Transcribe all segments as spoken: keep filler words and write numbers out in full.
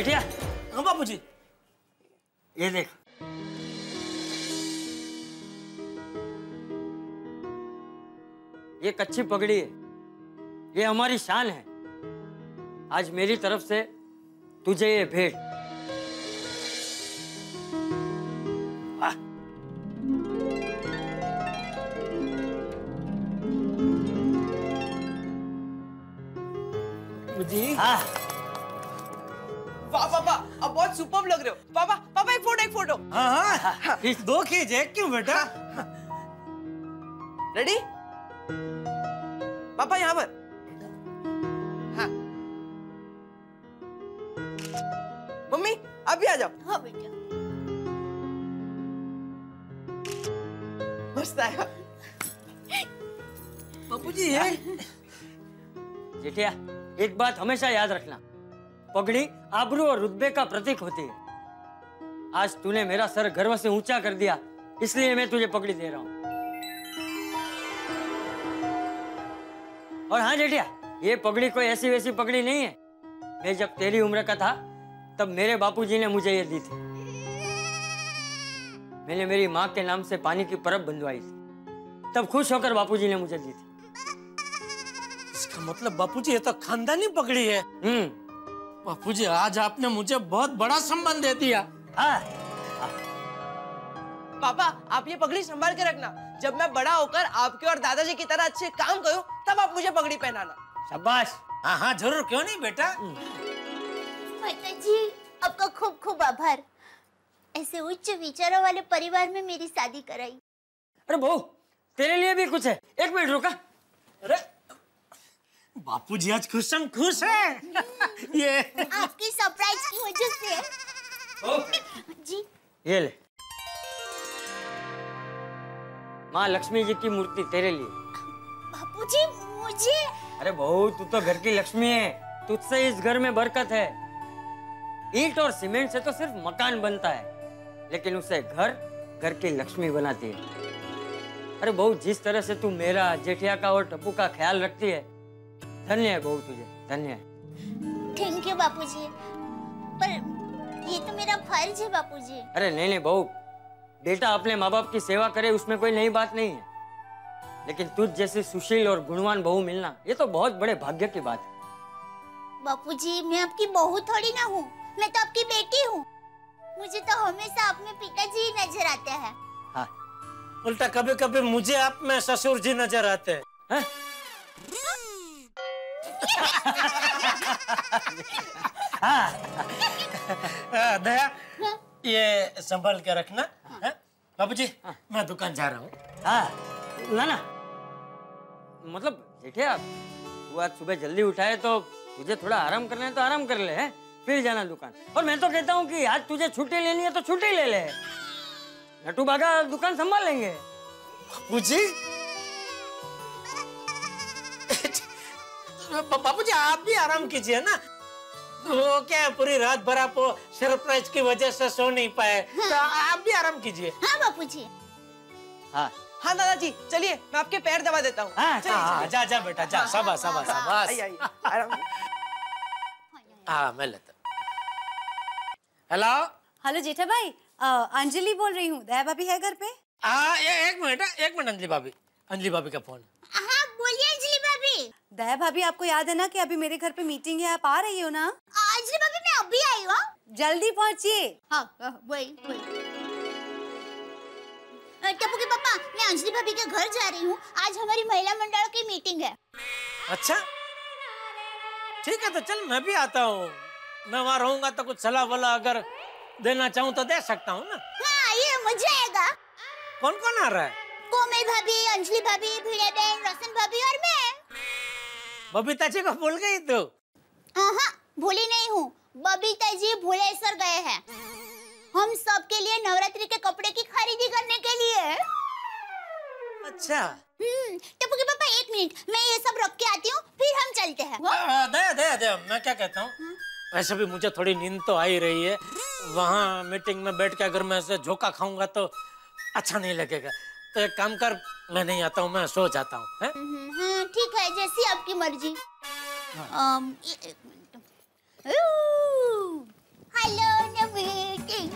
बेटिया। हाँ बापूजी। ये देख, ये कच्ची पगड़ी है, ये हमारी शान है। आज मेरी तरफ से तुझे ये भेंट। जी हाँ। वाह पापा, अब बहुत सुपर्ब लग रहे हो। पापा पापा एक फोटो एक फोटो। हाँ हाँ, हाँ। दो खींचे क्यों बेटा? रेडी? पापा यहाँ पर। हाँ। मम्मी आप भी आ जाओ। हाँ बेटा। मस्त आया। बापूजी ये जेठिया, एक बात हमेशा याद रखना, पगड़ी आबरू और रुतबे का प्रतीक होती है। आज तूने मेरा सर गर्व से ऊंचा कर दिया, इसलिए मैं तुझे पगड़ी दे रहा हूं। और हाँ जेठिया, ये पगड़ी कोई ऐसी वैसी पगड़ी नहीं है। मैं जब तेरी उम्र का था तब मेरे बापूजी ने मुझे ये दी थी। मैंने मेरी माँ के नाम से पानी की परब बंधवाई थी, तब खुश होकर बापूजी ने मुझे दी थी। इसका मतलब बापूजी ये तो खानदानी पगड़ी है। हम्म। बापूजी आज आपने मुझे बहुत बड़ा सम्मान दे दिया। हाँ। पापा आप ये पगड़ी संभाल के रखना। जब मैं बड़ा होकर आपके और दादाजी की तरह अच्छे काम करूं, तब आप मुझे पगड़ी पहनाना। शाबाश। हाँ हाँ जरूर, क्यों नहीं बेटा। माताजी आपका खूब खूब आभार, ऐसे उच्च विचारों वाले परिवार में मेरी शादी कराई। अरे बहू, तेरे लिए भी कुछ है, एक मिनट रुका। अरे बापूजी आज खुशम खुश है। ये आपकी सरप्राइज की वजह से। जी ये ले, माँ लक्ष्मी जी की मूर्ति तेरे लिए। बापूजी मुझे। अरे बहू, तू तो घर की लक्ष्मी है, तुझसे इस घर में बरकत है। ईंट और सीमेंट से तो सिर्फ मकान बनता है, लेकिन उसे घर घर की लक्ष्मी बनाती है। अरे बहू, जिस तरह से तू मेरा, जेठिया का और टप्पू का ख्याल रखती है, धन्य है बहू, तुझे धन्य है। थैंक यू बापूजी, पर ये तो मेरा फर्ज है बापूजी। अरे नहीं नहीं बहू, बेटा अपने माँ बाप की सेवा करे उसमें कोई नई बात नहीं है, लेकिन तुझ जैसी सुशील और गुणवान बहू मिलना ये तो बहुत बड़े भाग्य की बात है। बापूजी मैं आपकी बहू थोड़ी ना हूँ, मैं तो आपकी बेटी हूँ। मुझे तो हमेशा अपने पिताजी ही नजर आते हैं। हाँ। उल्टा कभी कभी मुझे आप में ससुर जी नजर आते हैं। है? हाँ, दया ये संभाल के रखना। हाँ? बाबूजी मैं दुकान जा रहा हूँ। हाँ ना ना, मतलब जेठिया तू आज सुबह जल्दी उठा है तो तुझे थोड़ा आराम करना है तो आराम कर ले, है? फिर जाना दुकान। और मैं तो कहता हूँ कि आज तुझे छुट्टी लेनी है तो छुट्टी ले ले, नटू बागा दुकान संभाल लेंगे। बाबूजी बाबूजी आप भी आराम कीजिए ना। वो क्या पूरी रात भर आप सरप्राइज की वजह से सो नहीं पाए। हाँ। तो आप भी आराम कीजिए। हाँ बापूजी। हाँ हाँ दादाजी चलिए, मैं आपके पैर दबा देता हूँ। हाँ, हाँ, जा जा बेटा जा। शाबाश शाबाश शाबाश। आइए आइए आराम। हाँ मैं लेता। हेलो हेलो जेठा भाई, आ, अंजलि बोल रही हूँ। दया भाभी है घर पे? हाँ एक मिनट एक मिनट अंजलि भाभी, अंजलि भाभी का फोन। हाँ बोलिए अंजलि भाभी। दया भाभी आपको याद है ना कि अभी मेरे घर पे मीटिंग है, आप आ रही हो ना? अंजलि भाभी मैं अभी आई हूँ। जल्दी पहुँचिए। हाँ वही वही। टप्पू के पापा, मैं अंजलि भाभी के घर जा रही हूँ। आज हमारी महिला मंडल की मीटिंग है। अच्छा ठीक है, तो चल मैं भी आता हूँ। मैं वहाँ रहूंगा तो कुछ सलाह वला अगर देना चाहूँ तो दे सकता हूँ ना। हाँ ये मजा आएगा। कौन कौन आ रहा है? कोमल भाभी, अंजलि भाभी, भिड़े बहन, रोशन भाभी और मैं। बबीता जी को भूल गई तू? हाँ भूली नहीं हूँ, बबीता जी भुलेसर गए हैं हम सबके लिए नवरात्रि के कपड़े की खरीदी करने के लिए। अच्छा। हम्म, टप्पू के पापा एक मिनट, मैं ये सब रख के आती हूँ, फिर हम चलते हैं। दया दया दया, मैं क्या कहता हूँ, वैसे भी मुझे थोड़ी नींद तो आ ही रही है। वहाँ मीटिंग में बैठ के अगर मैं ऐसे झोंका खाऊंगा तो अच्छा नहीं लगेगा। तो एक काम कर, मैं नहीं आता हूँ, मैं सो जाता हूँ। हाँ ठीक है, जैसी आपकी मर्जी। हाँ। um, एक मिनट। करवालो न मीटिंग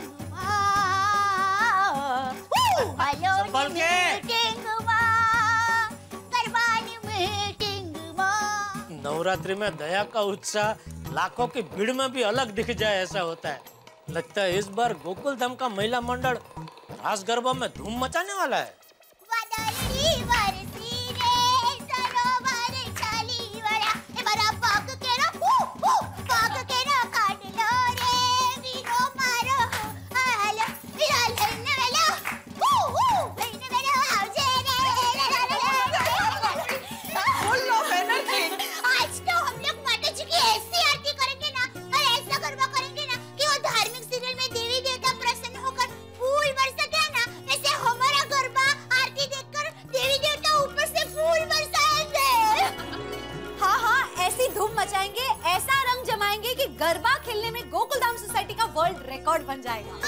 मां, संभल के। मीटिंग मां, करवानी मीटिंग मां। नवरात्रि में दया का उत्साह लाखों की भीड़ में भी अलग दिख जाए ऐसा होता है। लगता है इस बार गोकुल धाम का महिला मंडल रास गरबा में धूम मचाने वाला है। वादळी वरसी रे सरोवर छाली वरा, ए बरा पाक के ना हु हु पाक के ना काढलो रे वीरो मारो हाल विरा लन्न वेला हु हु लन्न वेला आवजे रे। Full of energy. आज तो हम लोग माता जी की ऐसी आरती करेंगे ना और ऐसा गरबा करेंगे ना कि वो धार्मिक सीरियल में देवी देवता प्रसन्न होकर फूल बरसाते हैं ना, ऐसे हमारा गरबा आरती देखकर देवी देवता ऊपर से फूल बरसाएंगे। हाँ हाँ, ऐसी धूम मचाएंगे, ऐसा रंग जमाएंगे कि गरबा खेलने में गोकुलधाम सोसाइटी का वर्ल्ड रिकॉर्ड बन जाएगा।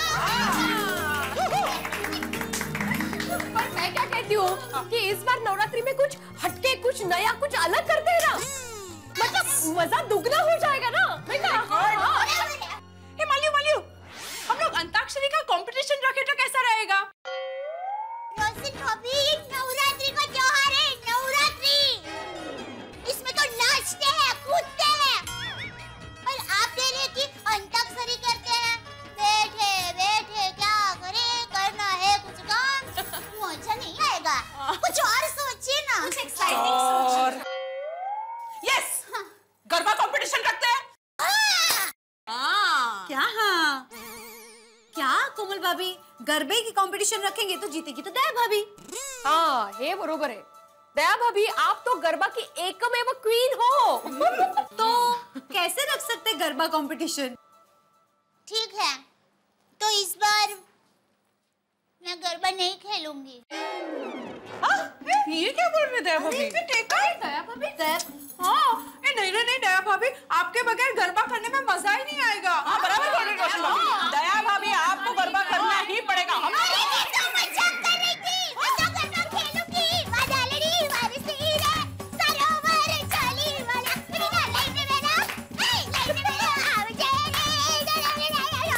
पर मैं क्या कहती हूँ कि इस बार नवरात्रि में कुछ हटके, कुछ नया, कुछ अलग करते हैं ना, मतलब मजा दुगना हो जाएगा ना। मैं क्या? हाँ। हे मालियो मालियो, हम लोग अंताक्षरी का कंपटीशन रखे तो कैसा रहेगा? रोशन भाभी, नवरात्रि का त्योहार है, नवरात्रि। इसमें तो नाचते हैं, कूदते हैं, और आप कह रहे हैं कि अंताक्षरी करते हैं। बैठे बैठे क्या करें, करना है कुछ काम, मजा नहीं आएगा। कुछ और सोचिए ना, कुछ एक्साइटिंग और यस, गरबा कंपटीशन करते हैं। हाँ। क्या हाँ? क्या कोमल भाभी, गरबे की कंपटीशन रखेंगे तो जीतेगी तो दया भाभी। हाँ, हे बरोबर है। दया भाभी, आप तो गरबा की एकमेव क्वीन हो। तो कैसे रख सकते गरबा कंपटीशन? ठीक है, तो इस बार मैं गरबा नहीं खेलूंगी। ये क्या बोल रहे दया भाभी? दया भाभी, दया हाँ, ए नहीं नहीं दया भाभी, आपके बगैर गरबा करने में मजा ही नहीं आएगा। हाँ, बराबर बोल रही हो रोशन भाभी। दया भाभी, आपको गरबा करना ही पड़ेगा। हम अरे मैं तो मजाक कर रही थी, मैं तो गरबा खेलूंगी। वादळी वरसी रे सरोवर छाली वरा, विरा लन्न वेला, ए लन्न वेला आवजे रे।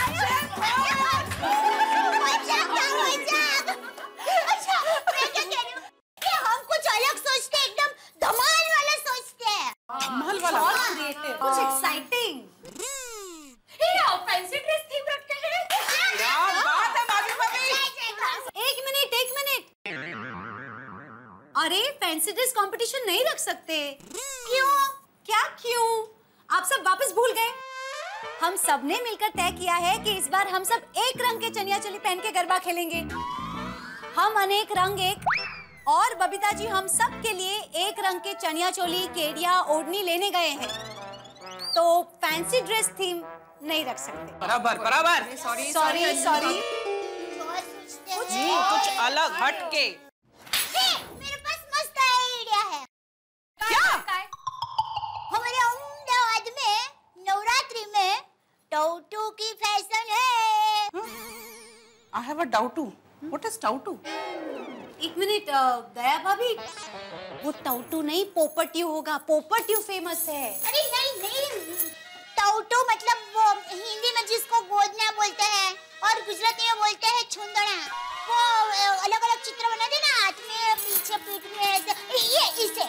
मजाक था, मजाक। अच्छा, मैं क्या कह रही हूँ कि हम कुछ अलग सोचते हैं, एकदम धमाल वाला सोचते हैं। धमाल वाला। क्रिएटिव, कुछ एक्साइटिंग। फैंसी ड्रेस थीम रखते हैं। क्या बात है भाभी भाभी। एक मिनट एक मिनट, अरे फैंसी ड्रेस कंपटीशन नहीं रख सकते। क्यों? क्या क्यों? आप सब वापस भूल गए? हम सब ने मिलकर तय किया है कि इस बार हम सब एक रंग के चनिया चोली पहन के गरबा खेलेंगे। हम अनेक रंग एक, और बबीता जी हम सब के लिए एक रंग के चनिया चोली, केडिया, ओढ़नी लेने गए हैं, तो फैंसी ड्रेस थीम नहीं रख सकते। बराबर बराबर। Sorry sorry sorry. और सोचते कुछ हैं। कुछ अलग हटके। हे, मेरे पास मस्त आइडिया है। क्या? हमारे अहमदाबाद में नवरात्रि में टाउटू की फैशन है। I have a doubt. What is टाउटू? एक मिनट दया भाभी, वो टाउटू नहीं पोपटियो होगा। पोपटियो फेमस है। अरे नहीं नहीं, टाउटू मतलब वो हिंदी में जिसको गोदना बोलते हैं और गुजराती में बोलते हैं छुंदड़ा। वो अलग अलग चित्र बनाते हैं ना, हाथ में, पीछे, पीठ में, ऐसे। ये इसे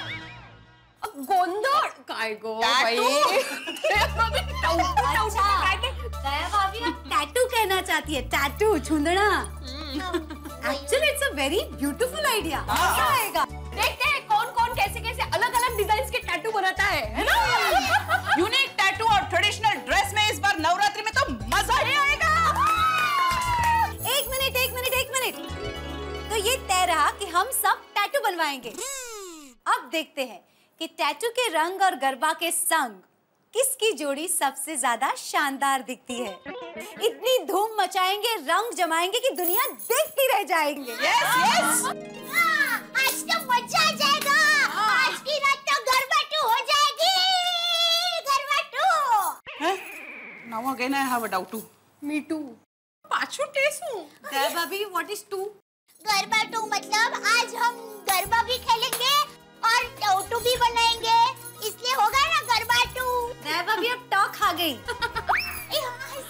गोंदड़ काय गो भाई। अच्छा, दया भाभी आप टैटू कहना चाहती है। टैटू, छुंदड़ा। Actually it's a very beautiful idea. मजा आएगा। देखते हैं कौन कौन कैसे कैसे अलग अलग डिजाइन के टैटू बनाता है, है ना? यूनिक टैटू और ट्रेडिशनल ड्रेस में इस बार नवरात्रि में तो मजा ही आएगा। एक मिनट एक मिनट एक मिनट, तो ये तय रहा कि हम सब टैटू बनवाएंगे। अब देखते हैं कि टैटू के रंग और गरबा के संग किसकी जोड़ी सबसे ज्यादा शानदार दिखती है। इतनी धूम मचाएंगे, रंग जमाएंगे कि दुनिया देखती रह जाएंगे। Yes yes. हाँ, आज तो मजा आ जाएगा। आज की रात तो गरबा टू हो जाएगी। Garba two. Now again I have a doubt. Me too. पाछू टेसू। दया भाभी, what is two? Garba two मतलब आज हम गरबा भी खेलेंगे और टाउटू भी बनाएंगे, इसलिए होगा ना गरबा टू। दया भाभी अब टॉक खा गई। ए, हाँ,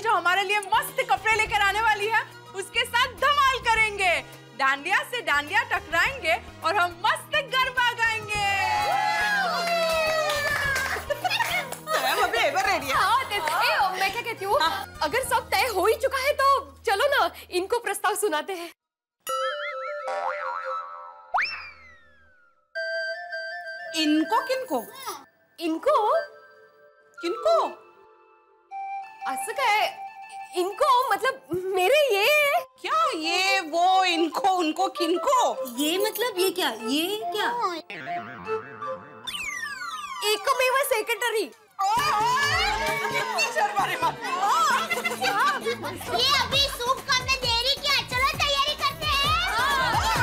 जो हमारे लिए मस्त कपड़े लेकर आने वाली है उसके साथ धमाल करेंगे। डांडिया से डांडिया टकराएंगे और हम मस्त गरबा गाएंगे। हाँ, ए, मैं क्या कहती हूँ, अगर सब तय हो ही चुका है तो चलो ना इनको प्रस्ताव सुनाते हैं। इनको किनको? इनको किनको? असं काय? इनको मतलब मेरे ये क्या ये वो इनको उनको किनको? ये मतलब ये क्या? ये क्या? एकमेव सेक्रेटरी। ये अभी सूप करने देरी क्या? चलो तैयारी करते हैं।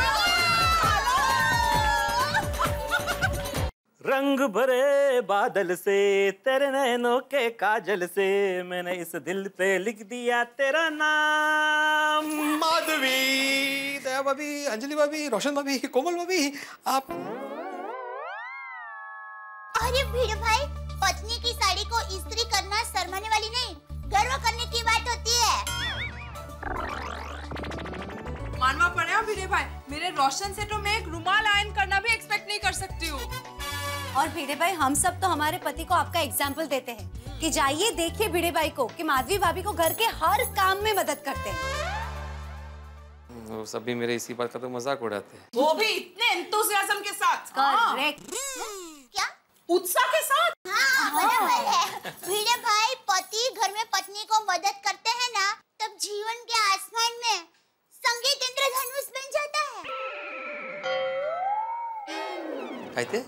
रंग भरे बादल से तेरे नैनों के काजल से मैंने इस दिल पे लिख दिया तेरा नाम। माधवी, दया भाभी, अंजलि भाभी, रोशन भाभी, कोमल भाभी, आप। अरे भीड़ भाई, पत्नी की साड़ी को इस्त्री करना शर्माने वाली नहीं, गर्व करने की बात होती है। मानवा पड़ा भिड़े भाई, मेरे रोशन से तो मैं एक रुमाल आयन करना भी एक्सपेक्ट नहीं कर सकती हूँ। और भिड़े भाई, हम सब तो हमारे पति को आपका एग्जाम्पल देते हैं कि जाइए देखिए भिड़े भाई को कि माधवी भाभी को घर के हर काम में मदद करते हैं। वो सब भी मेरे इसी बात का तो मजाक उड़ाते हैं। वो भी इतने एंथुसियाज्म के साथ। करेक्ट। क्या? उत्साह के साथ। हाँ, बराबर है। भिड़े भाई, पति घर में पत्नी को मदद करते हैं ना, तब जीवन के आसमान में संगीत इंद्रधनुष बन जाता है। कहते?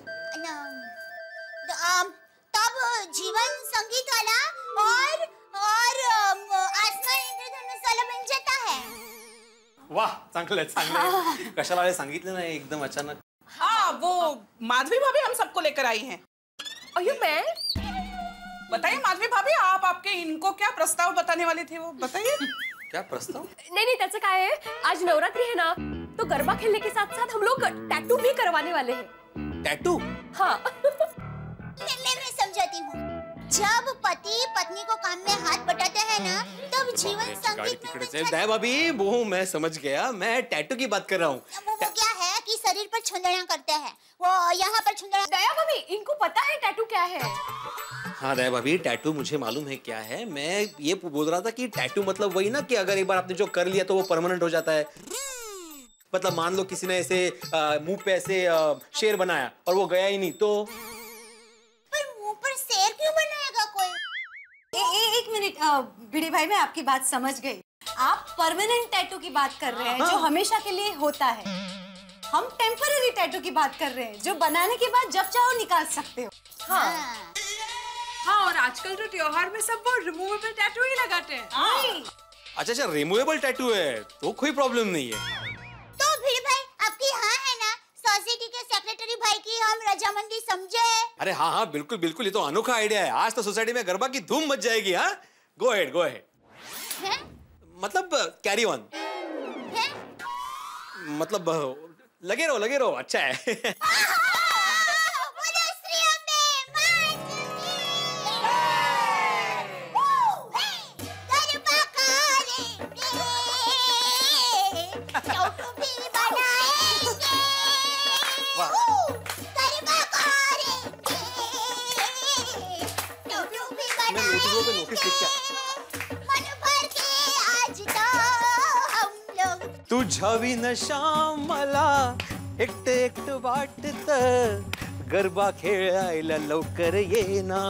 तब जीवन संगीत वाला और और आसमान इंद्रधनुष वाला बन जाता है। वाह, चांगलं चांगलं। कशाला आले सांगितलं ना एकदम अचानक। हाँ, वो माधवी भाभी हम सबको लेकर आई हैं। अयो मैं बताइए माधवी भाभी, आप आपके इनको क्या प्रस्ताव बताने वाले थे, वो बताइए। क्या प्रस्ताव? नहीं नहीं, त्याचं काय है, आज नवरात्रि है ना, तो गरबा खेलने के साथ साथ हम लोग टैटू भी करवाने वाले हैं। टैटू? हाँ। मैं मैं मैं समझाती हूँ। जब पति पत्नी को काम में हाथ बटाते हैं ना, तब जीवन संगीत में बन जाता दया भाभी, वो मैं समझ गया, मैं टैटू की बात कर रहा हूँ। वो, वो क्या है कि शरीर पर छुंदड़ा करते हैं, वो यहाँ पर छुंदड़ा। दया भाभी, इनको पता है टैटू क्या है? हाँ दया भाभी, टैटू मुझे मालूम है क्या है। मैं ये बोल रहा था कि टैटू मतलब वही ना कि अगर एक बार आपने जो कर लिया तो वो परमानेंट हो जाता है। मतलब मान लो किसी ने ऐसे मुंह पे ऐसे आ, शेर बनाया और वो गया ही नहीं तो। पर मुंह पर शेर क्यों बनाएगा कोई? ए, ए, एक मिनट भिड़े भाई, मैं आपकी बात समझ गई। आप परमानेंट टैटू की बात कर रहे हैं, जो हमेशा के लिए होता है। हम टेम्पररी टैटू की बात कर रहे हैं, जो बनाने के बाद जब चाहो निकाल सकते हो। हाँ। हाँ, और आजकल तो त्योहार में सब वो रिमूवेबल टैटू ही लगाते हैं। हाँ। अच्छा अच्छा, रिमूवेबल टैटू है तो कोई प्रॉब्लम नहीं है। तो भिड़ भाई, आपकी हाँ है ना, सोसाइटी के सेक्रेटरी भाई की हम रजामंदी समझे। अरे हाँ हाँ, बिल्कुल बिल्कुल, ये तो अनोखा आइडिया है। आज तो सोसाइटी में गरबा की धूम मच जाएगी। हाँ, गो अहेड गो अहेड। मतलब कैरी ऑन। मतलब लगे रहो लगे रहो, अच्छा है। तुझा विनशा मला एकट एकट वाटत, गरबा खेळायला लवकर येना।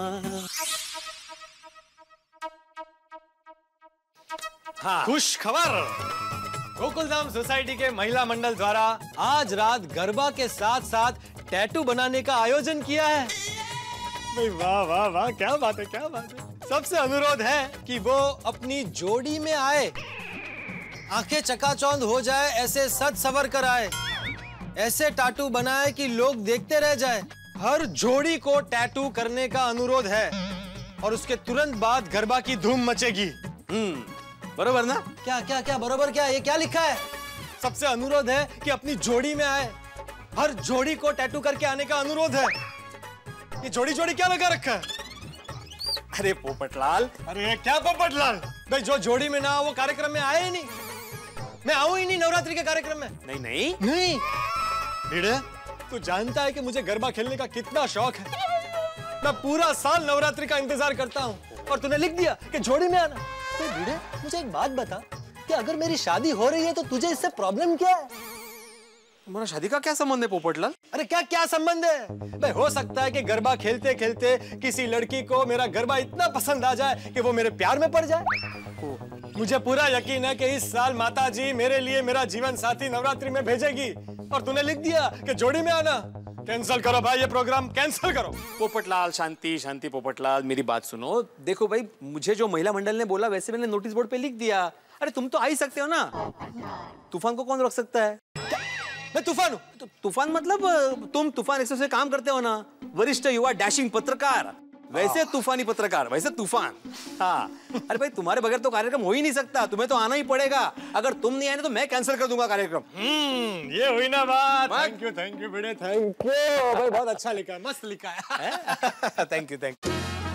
हाँ। खुश खबर, गोकुलधाम सोसाइटी के महिला मंडल द्वारा आज रात गरबा के साथ साथ टैटू बनाने का आयोजन किया है। भाई वाह वाह वाह, क्या बात है क्या बात है। सबसे अनुरोध है कि वो अपनी जोड़ी में आए, आंखें चकाचौंध हो जाए, ऐसे सज सवर कर आए, ऐसे टैटू बनाए कि लोग देखते रह जाए। हर जोड़ी को टैटू करने का अनुरोध है और उसके तुरंत बाद गरबा की धूम मचेगी। हम्म, बरोबर ना? क्या क्या क्या बरोबर क्या? ये क्या लिखा है? सबसे अनुरोध है कि अपनी जोड़ी में आए, हर जोड़ी को टैटू करके आने का अनुरोध है। ये जोड़ी जोड़ी क्या लगा रखा है? अरे पोपटलाल, अरे क्या पोपटलाल भाई, जो जोड़ी में ना हो वो कार्यक्रम में आए ही नहीं। मैं आऊं ही नहीं नवरात्रि के कार्यक्रम में। नहीं नहीं नहीं भिड़े, तू जानता है कि मुझे गरबा खेलने का कितना शौक है। मैं पूरा साल नवरात्रि का इंतजार करता हूँ और तूने लिख दिया कि जोड़ी में आना। तो भिड़े मुझे एक बात बता कि अगर मेरी शादी हो रही है तो तुझे इससे प्रॉब्लम क्या है? तुम्हारा शादी का क्या संबंध है पोपटलाल? अरे क्या क्या संबंध है भाई? हो सकता है कि गरबा खेलते खेलते किसी लड़की को मेरा गरबा इतना पसंद आ जाए कि वो मेरे प्यार में पड़ जाए। मुझे पूरा यकीन है कि इस साल माता जी मेरे लिए मेरा जीवन साथी नवरात्रि में भेजेगी और तूने लिख दिया कि जोड़ी में आना। कैंसिल करो भाई, ये प्रोग्राम कैंसिल करो। पोपटलाल शांति शांति पोपटलाल, मेरी बात सुनो। देखो भाई, मुझे जो महिला मंडल ने बोला वैसे मैंने नोटिस बोर्ड पे लिख दिया। अरे तुम तो आ ही सकते हो ना, तूफान को कौन रोक सकता है? मैं तूफान हूँ? तो तूफान मतलब तुम तूफान एक्सप्रेस से काम करते हो ना, वरिष्ठ युवा डैशिंग पत्रकार, वैसे तूफानी पत्रकार, वैसे तूफान। हाँ, अरे भाई तुम्हारे बगैर तो कार्यक्रम हो ही नहीं सकता, तुम्हें तो आना ही पड़ेगा। अगर तुम नहीं आए तो मैं कैंसिल कर दूंगा कार्यक्रम। हम्म, ये हुई ना बात। थैंक यू थैंक यू बेटे, थैंक यू भाई, बहुत अच्छा लिखा है, मस्त लिखा है। Thank you thank you.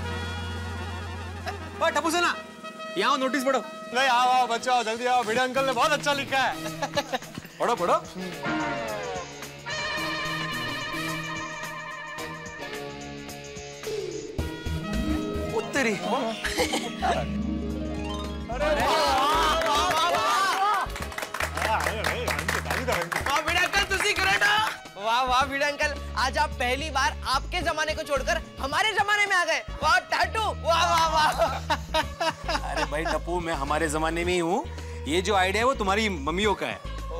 Tappu से ना यहाँ नोटिस पढ़ो। नहीं आओ आओ बच्चों, जल्दी आओ, भिड़े अंकल ने बहुत अच्छा लिखा है। पढ़ो पढ़ो। उत्तरी वाह वाह भिड़े अंकल, आज आप पहली बार आपके जमाने को छोड़कर हमारे जमाने में आ गए। वाह टैटू, वाह वाह वाह। अरे भाई टप्पू, मैं हमारे जमाने में ही हूँ। ये जो आइडिया है वो तुम्हारी मम्मियों का है।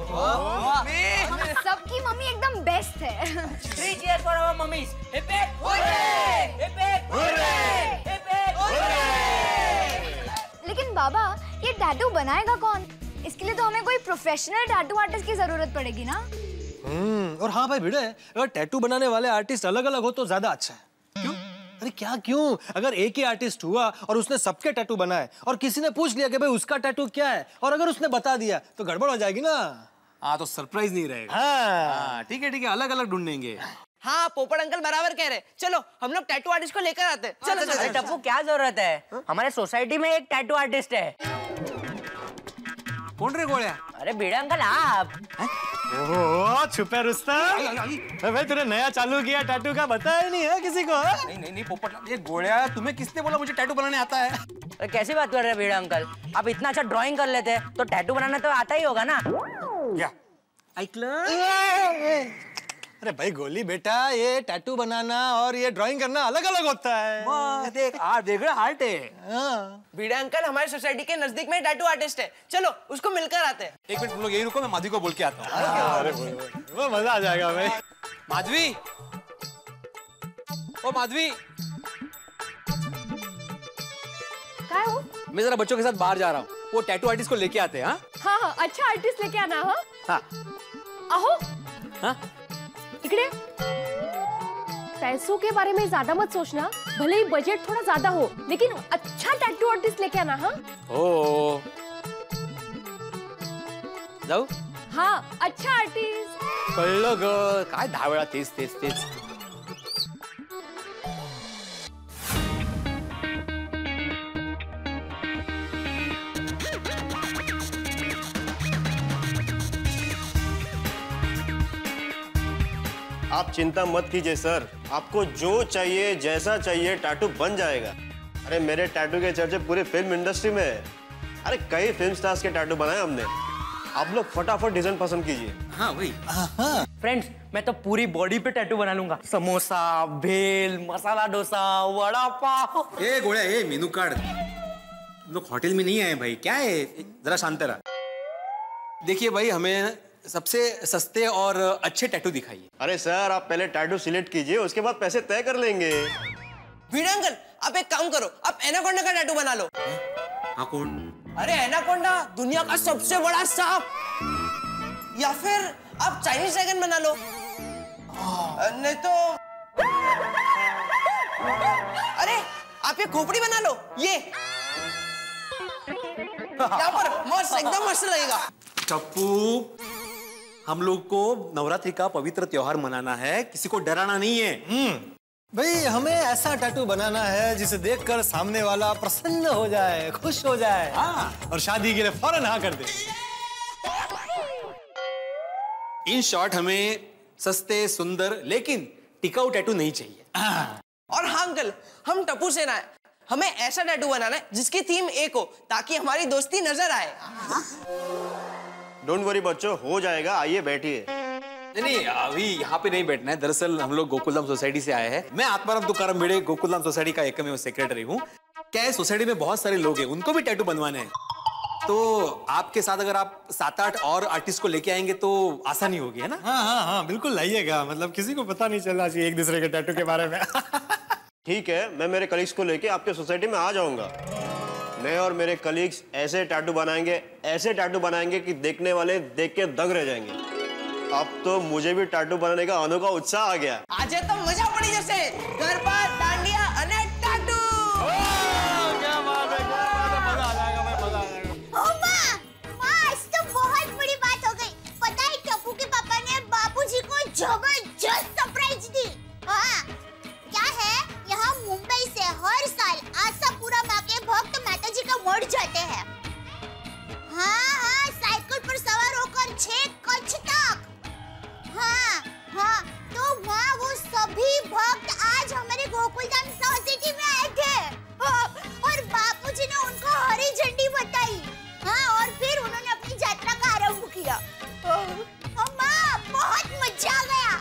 सबकी मम्मी एकदम बेस्ट है। Three cheers for our mummies. Hip hip hooray! Hip hip hooray! Hip hip hooray! लेकिन बाबा, ये टैटू बनाएगा कौन? इसके लिए तो हमें कोई प्रोफेशनल टैटू आर्टिस्ट की जरूरत पड़ेगी ना। हम्म, और हाँ भाई भिड़े, अगर टैटू बनाने वाले आर्टिस्ट अलग अलग हो तो ज्यादा अच्छा है। क्यों? अरे क्या क्यों? अगर एक ही आर्टिस्ट हुआ और उसने सबके टैटू बनाए और किसी ने पूछ लिया कि भाई उसका टैटू क्या है, और अगर उसने बता दिया तो गड़बड़ हो जाएगी ना। हाँ, तो सरप्राइज नहीं रहेगा। हाँ ठीक है ठीक है, अलग अलग ढूंढेंगे। हाँ, पोपट अंकल बराबर कह रहे। चलो हम लोग टैटू आर्टिस्ट को लेकर आते। चलो चलो। टप्पू, क्या जरूरत है? हमारे सोसाइटी में एक टैटू आर्टिस्ट है। कौन रे गोळ्या? अरे भिड़े अंकल आप। ओहो, छुपे रुस्तम। भाई तूने नया चालू किया टैटू का, बताया ही नहीं है किसी को? नहीं नहीं नहीं पोपट, ये गोळ्या, तुम्हें किसने बोला मुझे टैटू बनाने आता है? अरे कैसी बात कर रहे हैं भिड़े अंकल? आप इतना अच्छा ड्राइंग कर लेते हैं तो टैटू बनाना तो आता ही होगा ना। क्या अरे भाई गोली बेटा, ये टैटू बनाना और ये ड्राइंग करना अलग अलग होता है। देख आर्ट, देख रहा आर्ट है। हाँ। भिड़े अंकल हमारे सोसाइटी के नजदीक में टैटू आर्टिस्ट है, चलो उसको मिलकर आते हैं। एक मिनट तुम लोग यही रुको, मैं माधवी को बोल के आता हूँ। अरे वो मजा आ जाएगा भाई। माधवी, ओ माधवी, क्या हो? मैं जरा बच्चों के साथ बाहर जा रहा हूँ, वो टैटू आर्टिस्ट को लेके आते हैं। हाँ हाँ हाँ, अच्छा आर्टिस्ट लेके आना। हाँ हाँ आहो। हाँ। इकड़े पैसों के बारे में ज्यादा मत सोचना, भले ही बजट थोड़ा ज्यादा हो, लेकिन अच्छा टैटू आर्टिस्ट लेके आना। हाँ ओ जाऊ। हाँ, अच्छा आर्टिस्ट। कळलं ग, काय दहा वेळा तेच तेच तेच। आप चिंता मत कीजिए सर, आपको जो चाहिए जैसा चाहिए टैटू बन जाएगा। अरे मेरे टैटू के चर्चे पूरी फिल्म इंडस्ट्री में है। अरे कई फिल्म स्टार्स के टैटू बनाए हमने। आप लोग फटाफट डिजाइन पसंद कीजिए। हाँ वही। फ्रेंड्स, मैं तो पूरी बॉडी पे टैटू बना लूंगा। समोसा, भेल, मसाला डोसा, वड़ा पाव। ए गोळ्या, ए मेनू कार्ड। तुम लोग होटल में नहीं आए भाई, क्या है? जरा शांत रहा। देखिए भाई, हमें सबसे सस्ते और अच्छे टैटू दिखाइए। अरे सर, आप पहले टैटू सिलेक्ट कीजिए, उसके बाद पैसे तय कर लेंगे। भिड़े अंकल, आप एक काम करो, आप एनाकोंडा का टैटू बना लो। हाँ कौन? अरे एनाकोंडा दुनिया का सबसे बड़ा सांप। या फिर आप चाइनीज ड्रैगन बना लो। नहीं तो अरे आप ये खोपड़ी बना लो। ये यहाँ पर मस्त, एकदम मस्त लगेगा। टप्पू, हम लोग को नवरात्रि का पवित्र त्योहार मनाना है, किसी को डराना नहीं है। भाई हमें ऐसा टैटू बनाना है जिसे देखकर सामने वाला प्रसन्न हो जाए, खुश हो जाए, हाँ, और शादी के लिए फौरन हाँ कर दे। इन शॉर्ट हमें सस्ते, सुंदर लेकिन टिकाऊ टैटू नहीं चाहिए। हाँ। और हाँ अंकल, हम टप्पू सेना है, हमें ऐसा टैटू बनाना है जिसकी थीम एक हो ताकि हमारी दोस्ती नजर आए। डोंट वरी बच्चों, हो जाएगा, आइए बैठिए। नहीं नहीं, अभी यहाँ पे नहीं बैठना है। दरअसल हम लोग गोकुलधाम सोसाइटी से आए हैं। मैं आत्माराम तुकाराम भिड़े गोकुलधाम सोसाइटी का एकमेव सेक्रेटरी हूँ। क्या है, सोसाइटी में बहुत सारे लोग हैं, उनको भी टैटू बनवाने हैं। तो आपके साथ अगर आप सात आठ और आर्टिस्ट को लेके आएंगे तो आसानी होगी, है ना? हाँ हाँ हाँ, बिल्कुल लाइएगा। मतलब किसी को पता नहीं चलना चाहिए एक दूसरे के टैटू के बारे में। ठीक है, मैं मेरे कलीग्स को लेके आपके सोसाइटी में आ जाऊंगा। मैं और मेरे कलीग्स ऐसे टैटू बनाएंगे, ऐसे टैटू बनाएंगे कि देखने वाले देख के दंग रह जाएंगे। अब तो मुझे भी टैटू बनाने का अनोखा उत्साह आ गया। आज तो मजा पड़ी जैसे गरबा, डांडिया अने टैटू। क्या बात है, क्या बात है, मजा आ जाएगा भाई, मजा आ जाएगा। ओ माँ, माँ आज तो बहुत बड़ी बात हो गई। पता है टप्पू के पापा ने बाबूजी को जबरदस्त सरप्राइज दी। हाँ, क्या है, यहाँ मुंबई से हर साल आशापुरा माँ के भक्त माताजी का मठ जाते हैं। हाँ हाँ, साइकिल पर सवार होकर छह कच्छ तक। हाँ हाँ, तो वहाँ वो सभी भक्त आज हमारे गोकुलधाम सोसाइटी में आए थे। हाँ, और बापूजी ने उनको हरी झंडी बताई। हाँ, और फिर उन्होंने अपनी यात्रा का आरंभ किया। माँ, बहुत मजा आ गया।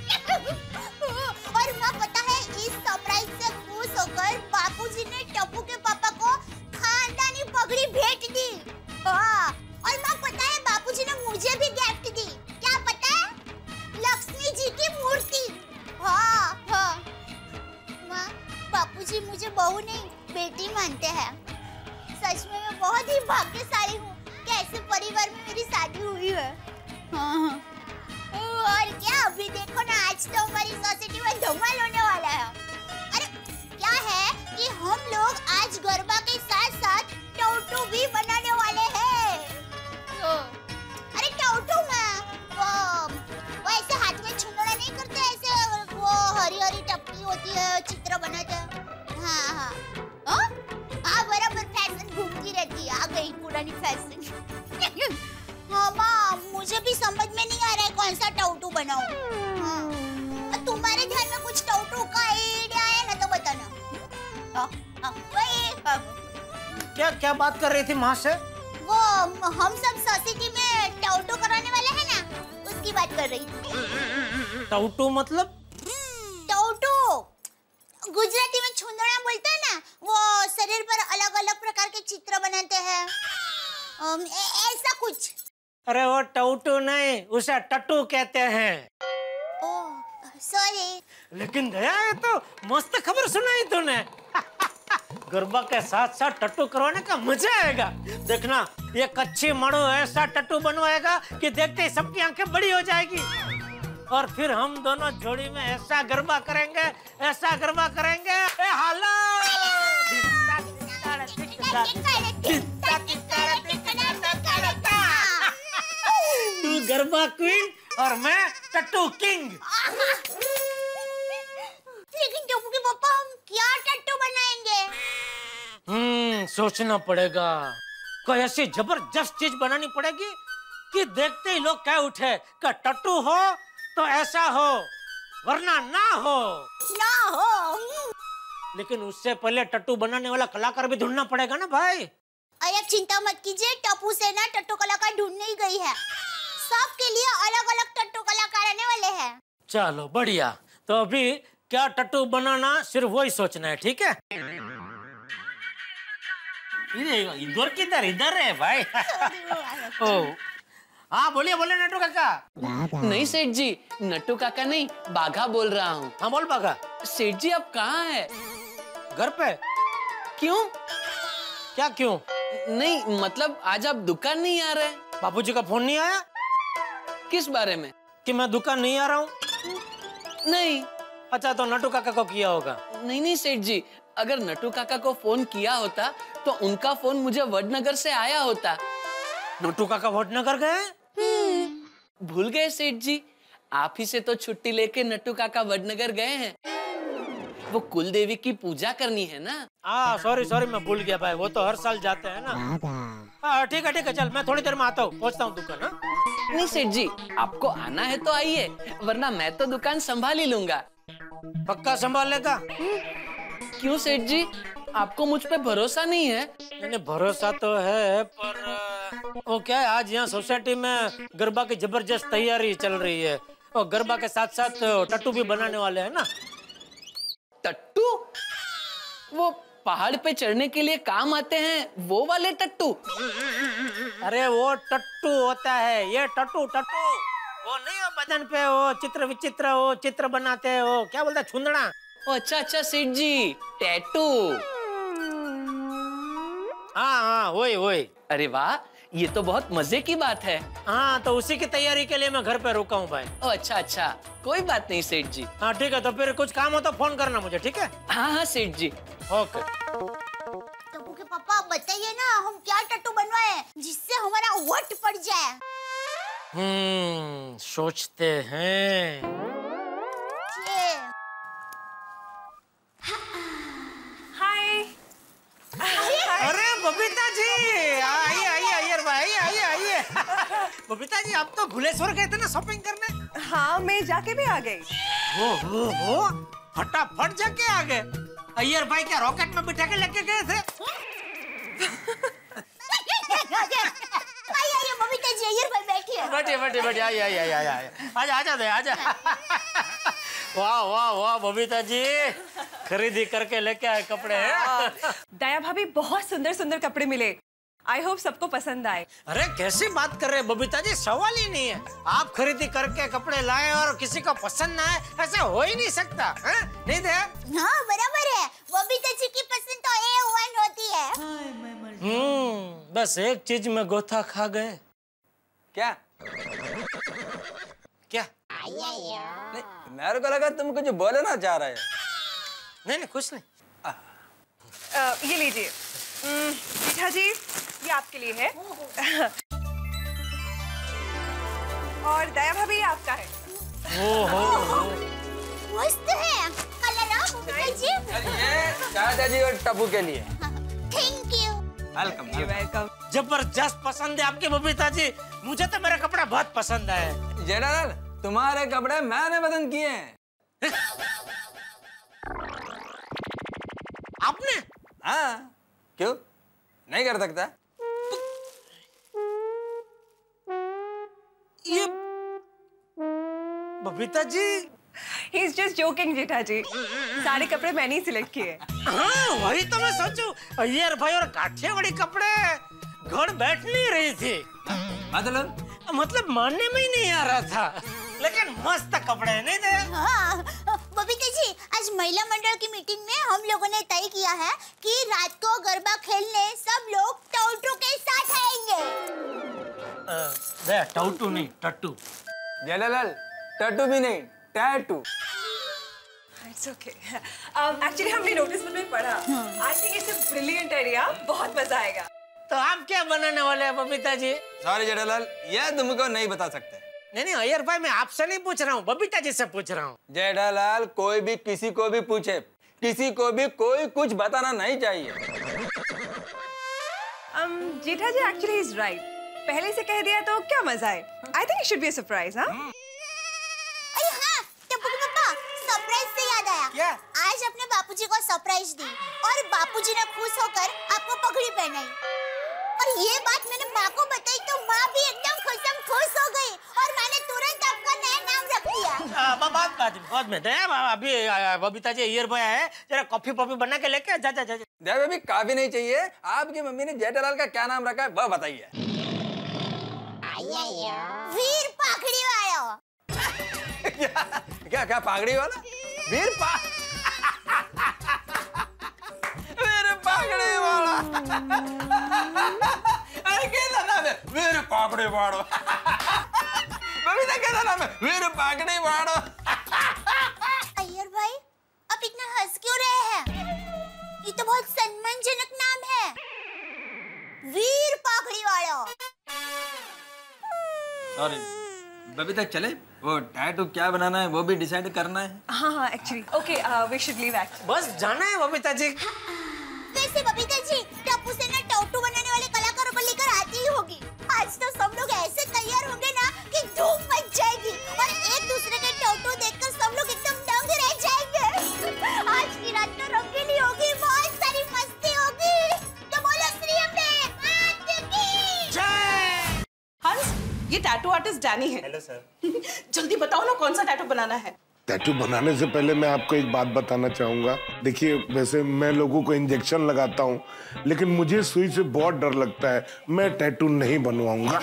और माँ पता है, इस सरप्राइज से खुश होकर बापूजी ने टप्पू के पापा को खानदानी पगड़ी भेंट दी। हाँ, और माँ पता है, बापूजी ने मुझे भी गिफ्ट दी। क्या पता है? लक्ष्मी जी की मूर्ति। हाँ हाँ, माँ बापूजी मुझे बहू नहीं बेटी मानते हैं। सच में मैं बहुत ही भाग्यशाली हूँ कि ऐसे परिवार में मेरी शादी हुई है। हाँ हाँ, और क्या, अभी देखो ना, आज तो हमारी सोसाइटी में धमाल होने वाला है। अरे क्या है कि हम लोग आज गरबा के साथ साथ टैटू भी बनाने वाले हैं। अरे टैटू में वो वो ऐसे हाथ में छुंदड़ा नहीं करते, ऐसे वो हरी हरी टपकी होती है, चित्र बनाते हैं। हाँ हाँ हाँ हाँ, बराबर फैशन घूमती रहती है। आ गई पुरानी फैशन। हाँ माँ, मुझे भी समझ में नहीं आ रहा है कौन सा टैटू बनाऊं। हाँ, तुम्हारे ध्यान में कुछ टैटू का आइडिया है ना तो बताना। हाँ हाँ, वही क्या क्या बात कर रही थी माँ से? वो हम सब सोसाइटी में टैटू कराने वाले हैं ना, उसकी बात कर रही थी। टैटू मतलब? टैटू गुजराती में छुंदड़ा बोलते हैं ना, वो शरीर पर अलग अलग प्रकार के चित्र बनाते हैं। ऐसा कुछ। अरे वो टैटू नहीं, उसे टट्टू कहते हैं। Oh sorry. लेकिन दया, ये तो मस्त खबर सुनाई तूने। गरबा के साथ साथ टट्टू करवाने का मजा आएगा। देखना, ये कच्ची मड़ो ऐसा टट्टू बनवाएगा कि देखते ही सबकी आंखें बड़ी हो जाएगी। और फिर हम दोनों जोड़ी में ऐसा गरबा करेंगे, ऐसा गरबा करेंगे। ए हालो! तू गरबा क्वीन और मैं टट्टू किंग। लेकिन टप्पू के पापा, हम क्या टट्टू बनाएंगे? हम्म, सोचना पड़ेगा। कोई ऐसी जबरदस्त चीज बनानी पड़ेगी कि देखते ही लोग कह उठे कि टट्टू हो तो ऐसा हो, वरना ना हो। ना हो। लेकिन उससे पहले टट्टू बनाने वाला कलाकार भी ढूंढना पड़ेगा ना भाई। अरे चिंता मत कीजिए, टप्पू सेना टट्टू कलाकार ढूंढने ही गई है। सबके लिए अलग अलग टट्टू कलाकार आने वाले हैं। चलो बढ़िया, तो अभी क्या टट्टू बनाना सिर्फ वही सोचना है, ठीक है? इधर किधर इधर है भाई। ओ, हाँ बोलिए बोलिए नट्टू काका। नहीं सेठ जी, नट्टू काका नहीं, बाघा बोल रहा हूँ। हाँ बोल बाघा। सेठ जी आप कहाँ हैं? घर पे। क्यों? क्या क्यों? नहीं मतलब आज आप दुकान नहीं आ रहे? बापूजी का फोन नहीं आया? किस बारे में? कि मैं दुकान नहीं आ रहा हूँ? नहीं। अच्छा, तो नट्टू काका को किया होगा। नहीं नहीं सेठ जी, अगर नट्टू काका को फोन किया होता तो उनका फोन मुझे वडनगर से आया होता। नट्टू काका वडनगर गए? भूल गए सेठ जी, आप ही से तो छुट्टी लेके नट्टू काका वडनगर गए हैं। वो कुल देवी की पूजा करनी है ना। हाँ सॉरी सॉरी मैं भूल गया भाई, वो तो हर साल जाते हैं ना। हाँ ठीक है ठीक है, चल मैं थोड़ी देर में आता हूँ, पहुँचता हूँ दुकान। हाँ नहीं सेठ जी, आपको आना है तो आइए, वरना मैं तो दुकान संभाल ही लूंगा। पक्का संभाल लेगा? क्यों सेठ जी, आपको मुझ पे भरोसा नहीं है? नहीं भरोसा तो है, पर वो क्या है, आज यहाँ सोसाइटी में गरबा की जबरदस्त तैयारी चल रही है और गरबा के साथ साथ टट्टू भी बनाने वाले हैं ना। टट्टू? वो पहाड़ पे चढ़ने के लिए काम आते हैं, वो वाले टट्टू? अरे वो टट्टू होता है, ये टट्टू टट्टू वो नहीं हो बदन पे वो चित्र विचित्र वो चित्र बनाते हैं, वो क्या बोलते हैं, छुंदड़ा। ओ अच्छा अच्छा सेठ जी, टैटू। हाँ हाँ वही वही। अरे वाह, ये तो बहुत मजे की बात है। हाँ तो उसी की तैयारी के लिए मैं घर पे रुका हूँ भाई। ओ अच्छा अच्छा, कोई बात नहीं सेठ जी। हाँ ठीक है, तो फिर कुछ काम हो तो फोन करना मुझे, ठीक है? हाँ हाँ सेठ जी। ओके। टप्पू के पापा बताइए ना, हम क्या टट्टू बनवाए जिससे हमारा वट पड़ जाए? हम्म सोचते हैं। हाय। अरे बबीता जी, आइए आइए आइए भाई आइए आइए। बबीता जी आप तो भुलेश्वर गए थे ना शॉपिंग करने? हाँ मैं जाके भी आ गई। वो वो वो फटाफट जाके आ गए। अय्यर भाई क्या रॉकेट में बिठा के लेके गए थे? आइए आइए बबीता जी, अय्यर भाई बैठिए। बैठिए बैठिए बैठिए, आइए आइए आइए आइए, आजा आजा दे आजा। वाह वाह वाह बबीता जी, खरीदी करके लेके आए कपड़े। दया भाभी बहुत सुंदर सुंदर कपड़े मिले, आई होप सबको पसंद आए। अरे कैसी बात कर रहे हैं बबीता जी, सवाल ही नहीं है। आप खरीदी करके कपड़े लाए और किसी को पसंद ना आए, ऐसा हो ही नहीं सकता है? नहीं दे? हाँ बराबर है, बबीता जी की पसंद तो ए वन होती है। हम्म बस एक चीज में गोथा खा गए। क्या? क्या? नहीं, मेरे को लगा तुम कुछ बोलना चाह रहे हो। नहीं नहीं कुछ नहीं। आ, ये लीजिए मीठा जी, ये आपके लिए है। और दया भाभी आपका है। ओहो मस्त है कलर। हाँ बबीता जी, ये दादा जी और टप्पू के लिए। Thank you. Welcome welcome. जबरदस्त पसंद है आपकी बबीता जी, मुझे तो मेरा कपड़ा बहुत पसंद है। जेठालाल, तुम्हारे कपड़े मैंने पसंद किए हैं। आपने? हाँ, क्यों नहीं कर सकता? ये Babita ji, he is just joking Jetha ji, सारे कपड़े मैंने ही सिलेक्ट किए। हाँ वही तो मैं सोचूं, अय्यर भाई और काठियावाड़ी कपड़े घर बैठ नहीं रही थी। मतलब मतलब मानने में ही नहीं आ रहा था, लेकिन मस्त कपड़े नहीं थे। हाँ बबीता जी, आज महिला मंडल की मीटिंग में हम लोगों ने तय किया है कि रात को गरबा खेलने सब लोग टोटू के साथ आएंगे। वे टोटू नहीं टट्टू। जेठालाल, टट्टू भी नहीं, टैटू। It's okay. एक्चुअली हमने नोटिस बोर्ड में पढ़ा, I think it's a brilliant idea, बहुत मजा आएगा। तो आप क्या बनाने वाले हैं बबीता जी? सॉरी जेठालाल, ये तुमको नहीं बता सकते। नहीं नहीं अय्यर भाई, मैं आपसे नहीं पूछ रहा हूँ, बबीता जी से पूछ रहा हूँ। जेठालाल, कोई भी किसी को भी पूछे, किसी को भी कोई कुछ बताना नहीं चाहिए। um, Jetha ji actually is right, पहले से कह दिया तो क्या मजा है। I think it should be a surprise. हाँ अरे हाँ टप्पू के पापा, सरप्राइज से याद आया। क्या? आज अपने बापूजी को सरप्राइज दी और बापूजी ने खुश होकर आपको पगड़ी पहनाई। और ये बात मैंने माँ को बताई तो माँ भी एकदम खुशम खुश हो गई और मैंने तुरंत आपका नया नाम रख दिया। बात बात बाद में दया, अभी बबीता जी अय्यर भाई आए, जरा कॉफी पॉफी बना के लेके जा जा जा। दया बेबी, काफी नहीं चाहिए। आपकी मम्मी ने जेठालाल का क्या नाम रखा है वह बताइए। वीर पाखड़ी वाला। क्या क्या क्या पागड़ी वाला? वीर पा वीर पागड़ी वाला। अरे कैसा नाम है? वीर पागड़ी वाला। बबीता कैसा नाम है? वीर पागड़ी वाला। अय्यर भाई, आप इतना हंस क्यों रहे हैं? ये तो बहुत सम्मानजनक नाम है, वीर पाखड़ी वाला। सॉरी, बबीता चले, वो टैटू क्या बनाना है वो भी डिसाइड करना है। हाँ हाँ actually okay we should leave actually. बस जाना है बबीता जी। वैसे बबीता जी टप्पू से ना टैटू बनाने वाले कलाकारों को लेकर आती ही होगी। आज तो सब लोग ऐसे तैयार होंगे ना कि धूम मच जाएगी और एक दूसरे के टैटू देखकर सब लोग एकदम दंग रह जाएंगे। आज की रात तो रंगीली होगी, बहुत सारी मस्ती होगी। तो बोलो श्री अम्बे माता की जय। हंस, ये टैटू आर्टिस्ट डैनी है। Hello sir. जल्दी बताओ ना कौन सा टैटू बनाना है। टैटू बनाने से पहले मैं आपको एक बात बताना चाहूंगा। देखिए वैसे मैं लोगों को इंजेक्शन लगाता हूँ, लेकिन मुझे सुई से बहुत डर लगता है। मैं टैटू नहीं बनवाऊंगा।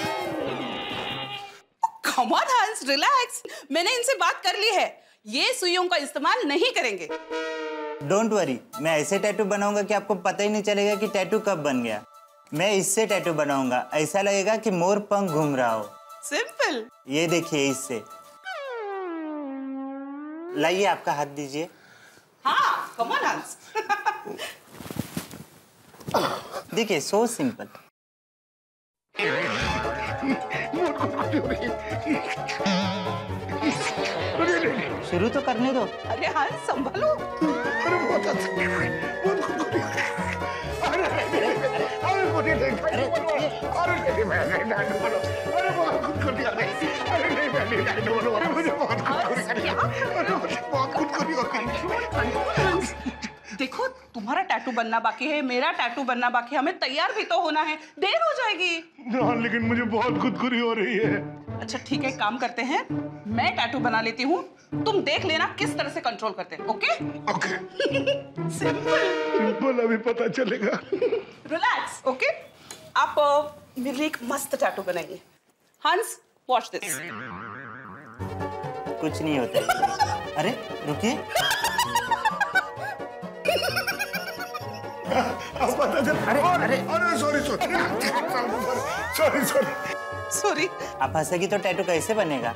कम ऑन हंस, रिलैक्स। मैंने इनसे बात कर ली है, ये सुइयों का इस्तेमाल नहीं करेंगे। डोंट वरी, मैं ऐसे टैटू बनाऊंगा कि आपको पता ही नहीं चलेगा कि टैटू कब बन गया। मैं इससे टैटू बनाऊंगा, ऐसा लगेगा कि मोर पंख घूम रहा हो। सिंपल। ये देखिए, इससे। लाइए आपका हाथ दीजिए। हाँ, कम ऑन हंस। देखिए, सो सिंपल। शुरू तो करने दो। अरे हंस संभालो। देखो तुम्हारा टैटू बनना बाकी है, मेरा टैटू बनना बाकी है, हमें तैयार भी तो होना है, देर हो जाएगी। हाँ, लेकिन मुझे बहुत खुदकुरी हो रही है। अच्छा ठीक है, काम करते हैं, मैं टैटू बना लेती हूँ, तुम देख लेना किस तरह से कंट्रोल करते हैं। Okay okay. सिंपल सिंपल, अभी पता चलेगा। रिलैक्स। ओके, आप uh, मेरे लिए एक मस्त टैटू बनाइए। हंस, वॉच दिस। कुछ नहीं होता। अरे रुकिए। पता चल। अरे अरे अरे sorry sorry sorry sorry sorry. आप हंसेगी तो टैटू कैसे बनेगा?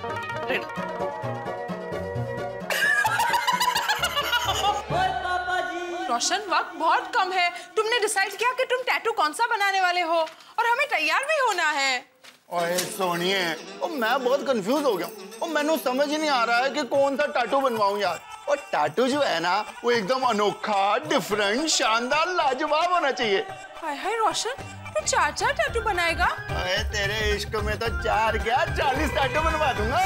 रोशन, वक्त बहुत कम है, तुमने डिसाइड किया कि तुम टैटू कौन सा बनाने वाले हो और हमें तैयार भी होना है। ओए सोनिए, ओ मैं बहुत कंफ्यूज हो गया हूँ। ओ मैंने समझ ही नहीं आ रहा है कि कौन सा टैटू बनवाऊं यार। और टैटू जो है ना वो एकदम अनोखा, डिफरेंट, शानदार, लाजवाब होना चाहिए। हाय हाय रोशन, तू चार चार टैटू बनाएगा? अरे तेरे इश्क में तो चार क्या चालीस टैटू बनवा दूंगा।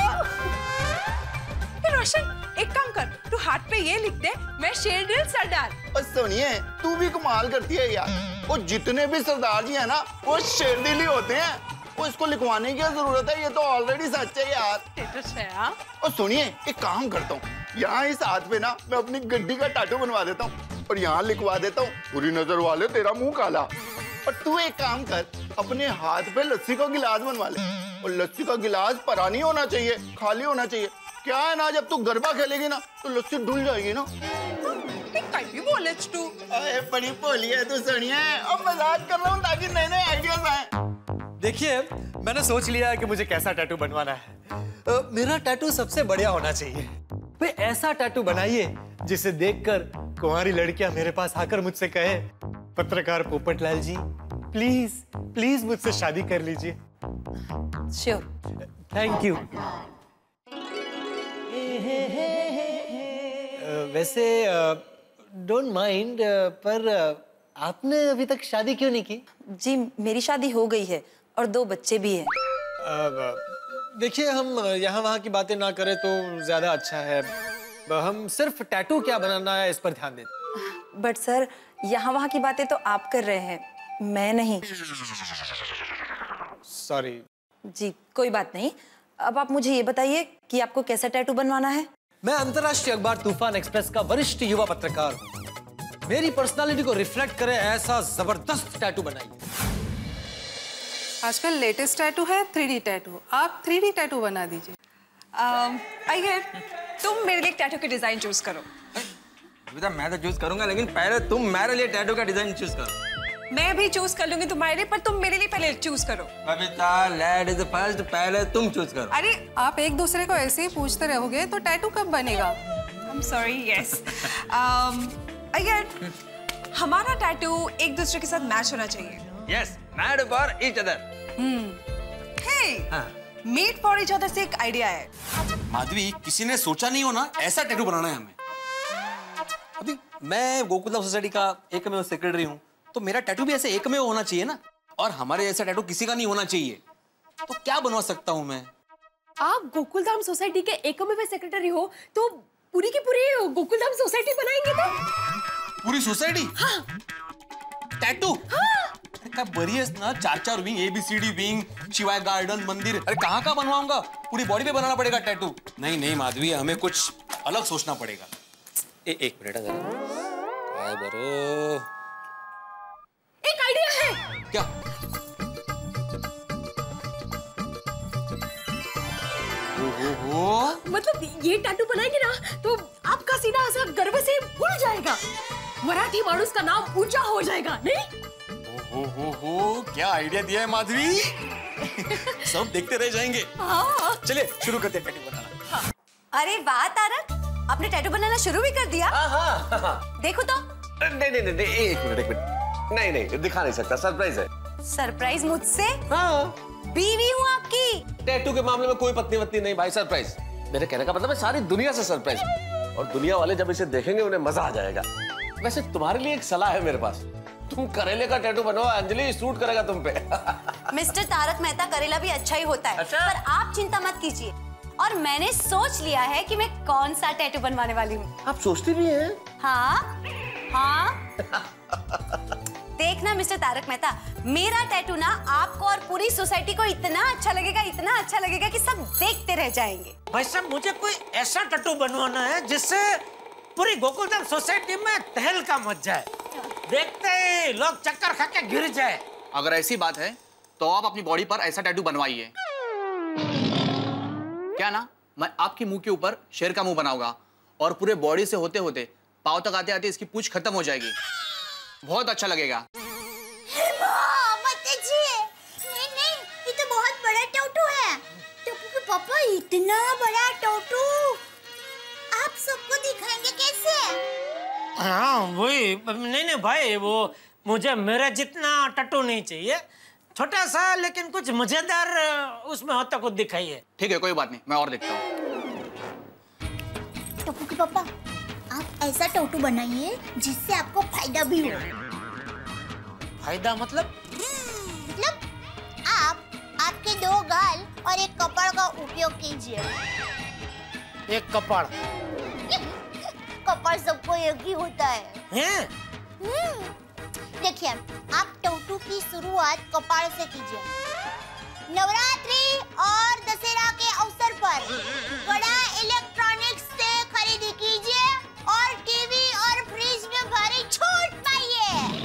रोशन एक काम कर, तू हाथ पे ये लिख दे, मैं शेरदिल सरदार। और सुनिए, तू भी कमाल करती है यार। वो जितने भी सरदार जी है ना वो शेरदिल ही होते हैं। वो इसको लिखवाने की जरूरत है, ये तो ऑलरेडी सच है यार। और सुनिए, एक काम करता हूँ, यहाँ इस हाथ पे ना मैं अपनी गड्डी का टैटू बनवा देता हूँ और यहाँ लिखवा देता हूँ, बुरी नजर वाले तेरा मुंह काला। और तू एक काम कर, अपने हाथ पे लस्सी का गिलास बनवा ले। और लस्सी का गिलास परा नहीं होना चाहिए, खाली होना चाहिए। क्या है ना, जब तू गरबा खेलेगी ना तो लस्सी डुल जाएगी ना। बोले तू बड़ी भोली है तू सुनिए, अब मजाक कर रहा हूँ ताकि नए नए आइडियाज आए। देखिए, मैंने सोच लिया है कि मुझे कैसा टैटू बनवाना है। uh, मेरा टैटू सबसे बढ़िया होना चाहिए। भाई ऐसा टैटू बनाइए जिसे देखकर कुंवारी लड़कियां मेरे पास आकर मुझसे कहे, पत्रकार पोपटलाल जी प्लीज प्लीज मुझसे शादी कर लीजिए। श्योर। Thank you. वैसे डोंट माइंड, पर uh, आपने अभी तक शादी क्यों नहीं की? जी मेरी शादी हो गई है और दो बच्चे भी हैं। देखिए, हम यहाँ वहाँ की बातें ना करें तो ज्यादा अच्छा है। हम सिर्फ टैटू क्या बनाना है इस पर ध्यान दें। बट सर, यहाँ वहाँ की बातें तो आप कर रहे हैं, मैं नहीं। सॉरी। जी कोई बात नहीं। अब आप मुझे ये बताइए कि आपको कैसा टैटू बनवाना है? मैं अंतर्राष्ट्रीय अखबार तूफान एक्सप्रेस का वरिष्ठ युवा पत्रकार हूँ। मेरी पर्सनालिटी को रिफ्लेक्ट करे ऐसा जबरदस्त टैटू बनाइए। आजकल लेटेस्ट टैटू है थ्री डी टैटू। आप थ्री डी टैटू बना दीजिए। आइए, तुम मेरे लिए टैटू की डिजाइन चूज करो। बेटा मैं तो चूज करूंगा, लेकिन पहले तुम मेरे लिए टैटू का डिजाइन चूज करो। मैं भी चूज कर लूंगी तुम्हारे लिए, पर तुम मेरे लिए पहले चूज करो। बबीता, लेडीज फर्स्ट, पहले तुम चूज करो। अरे आप एक दूसरे को ऐसे ही पूछते रहोगे तो टैटू कब बनेगा? I am sorry, yes. अगर हमारा टैटू एक दूसरे के साथ मैच होना चाहिए। Yes, mad for each other. Hmm. Hey, meet for each other से एक आइडिया है। माधवी, किसी ने सोचा नहीं हो ना ऐसा टैटू बनाना है हमें। अभी मैं गोकुलधाम सोसाइटी का एकमेव सेक्रेटरी हूँ, तो मेरा टैटू भी ऐसे एकमेव होना चाहिए ना, और हमारे जैसा टैटू किसी का नहीं होना चाहिए। तो क्या बनवा सकता हूँ मैं? आप गोकुलधाम सोसाइटी के एकमेव सेक्रेटरी हो, तो पूरी की पूरी गोकुलधाम सोसाइटी बनाएंगे तो? पूरी सोसाइटी? हाँ। टैटू? हाँ। अरे क्या बड़ी है ना, चार चार wing, ABCD wing, Shivay garden, मंदिर, अरे कहाँ कहाँ बनवाऊंगा? पूरी बॉडी पे बनाना पड़ेगा टैटू। नहीं नहीं माधवी, हमें कुछ अलग सोचना पड़ेगा। ए, एक मिनट जरा, काय बरो? एक आइडिया है। क्या? ओ, मतलब ये टैटू बनाएंगे ना तो आपका सीना ऐसा गर्व से फूल जाएगा, मराठी मानुस का नाम ऊंचा हो जाएगा, नहीं? हो हो हो, क्या आइडिया दिया है माधवी। सब देखते रह जाएंगे। हाँ। चलिए शुरू करते हैं टैटू बनाना। हाँ। अरे वाह तारक, आपने टैटू बनाना शुरू भी कर दिया? हाँ हाँ हाँ। देखो तो। नहीं नहीं नहीं, एक मिनट एक मिनट, नहीं नहीं दिखा नहीं सकता, सरप्राइज है। सरप्राइज मुझसे? हाँ। बीवी हूँ आपकी। टैटू के मामले में कोई पत्नी वत्नी नहीं भाई, सरप्राइज। मेरे कहने का मतलब है सारी दुनिया से सरप्राइज, और दुनिया वाले जब इसे देखेंगे उन्हें मजा आ जाएगा। वैसे तुम्हारे लिए एक सलाह है मेरे पास, तुम करेले का टैटू बनवाओ, अंजलि सूट करेगा तुम पे। मिस्टर तारक मेहता, करेला भी अच्छा ही होता है। अच्छा? पर आप चिंता मत कीजिए, और मैंने सोच लिया है कि मैं कौन सा टैटू बनवाने वाली हूँ। आप सोचती भी हैं? हाँ हाँ। देखना मिस्टर तारक मेहता, मेरा टैटू ना आपको और पूरी सोसाइटी को इतना अच्छा लगेगा, इतना अच्छा लगेगा कि सब देखते रह जाएंगे। भाई साहब, मुझे कोई ऐसा टैटू बनवाना है जिससे पूरी गोकुलधाम सोसाइटी में तहलका मच जाए, देखते ही लोग चक्कर खा के गिर जाए। अगर ऐसी बात है तो आप अपनी बॉडी पर ऐसा टैटू बनवाइए। क्या ना, मैं आपके मुंह के ऊपर शेर का मुंह बनाऊंगा, और पूरे बॉडी से होते होते पांव तक आते आते इसकी पूंछ खत्म हो जाएगी। बहुत अच्छा लगेगा। मत कीजिए। नहीं नहीं, ये तो बहुत बड़ा टैटू है। टप्पू के पापा, इतना बड़ा टैटू आप सबको दिखाएंगे कैसे? हाँ वही, नहीं नहीं भाई, वो मुझे मेरे जितना टैटू नहीं चाहिए, छोटा सा लेकिन कुछ मजेदार उसमें होता कुछ दिखाइए। ठीक है, कोई बात नहीं, मैं और देखता हूँ। टप्पू के पापा, आप ऐसा टैटू बनाइए जिससे आपको फायदा भी हो। फायदा मतलब? मतलब आप आपके दो गाल और एक कपड़ का उपयोग कीजिए। एक कपड़? कपड़ सबको एक ही होता है। हैं? हम्म, देखिए, आप टैटू की शुरुआत कपाड़ से कीजिए। नवरात्रि और दशहरा के अवसर पर बड़ा इलेक्ट्रॉनिक्स से खरीदी कीजिए और टीवी और फ्रिज में भारी छूट पाइए।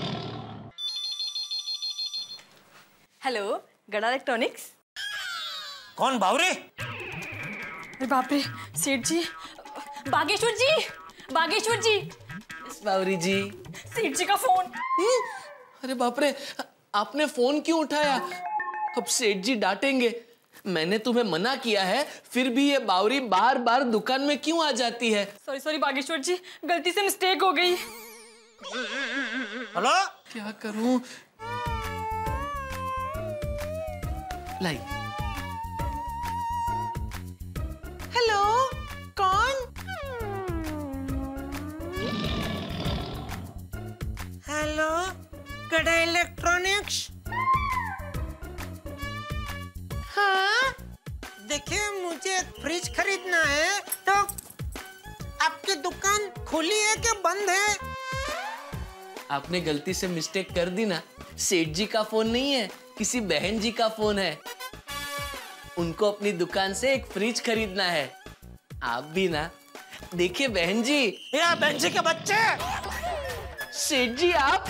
Hello, Gada electronics. कौन बावरे? अरे बाप रे, सेठ जी, बागेश्वर जी, बागेश्वर जी। बावरी जी। सेठ जी का फोन। अरे बाप रे, आपने फोन क्यों उठाया? अब सेठ जी डांटेंगे। मैंने तुम्हें मना किया है, फिर भी ये बावरी बार बार दुकान में क्यों आ जाती है? सॉरी सॉरी बागेश्वर जी, गलती से मिस्टेक हो गई। हेलो? क्या करूं? लाई। हेलो, कौन? Hello, Gada electronics. हाँ, देखिए मुझे फ्रिज खरीदना है, तो आपकी दुकान खुली है कि बंद है? आपने गलती से मिस्टेक कर दी ना, सेठ जी का फोन नहीं है, किसी बहन जी का फोन है। उनको अपनी दुकान से एक फ्रिज खरीदना है। आप भी ना, देखिए बहन जी। या बहन जी के बच्चे। सेठ जी आप,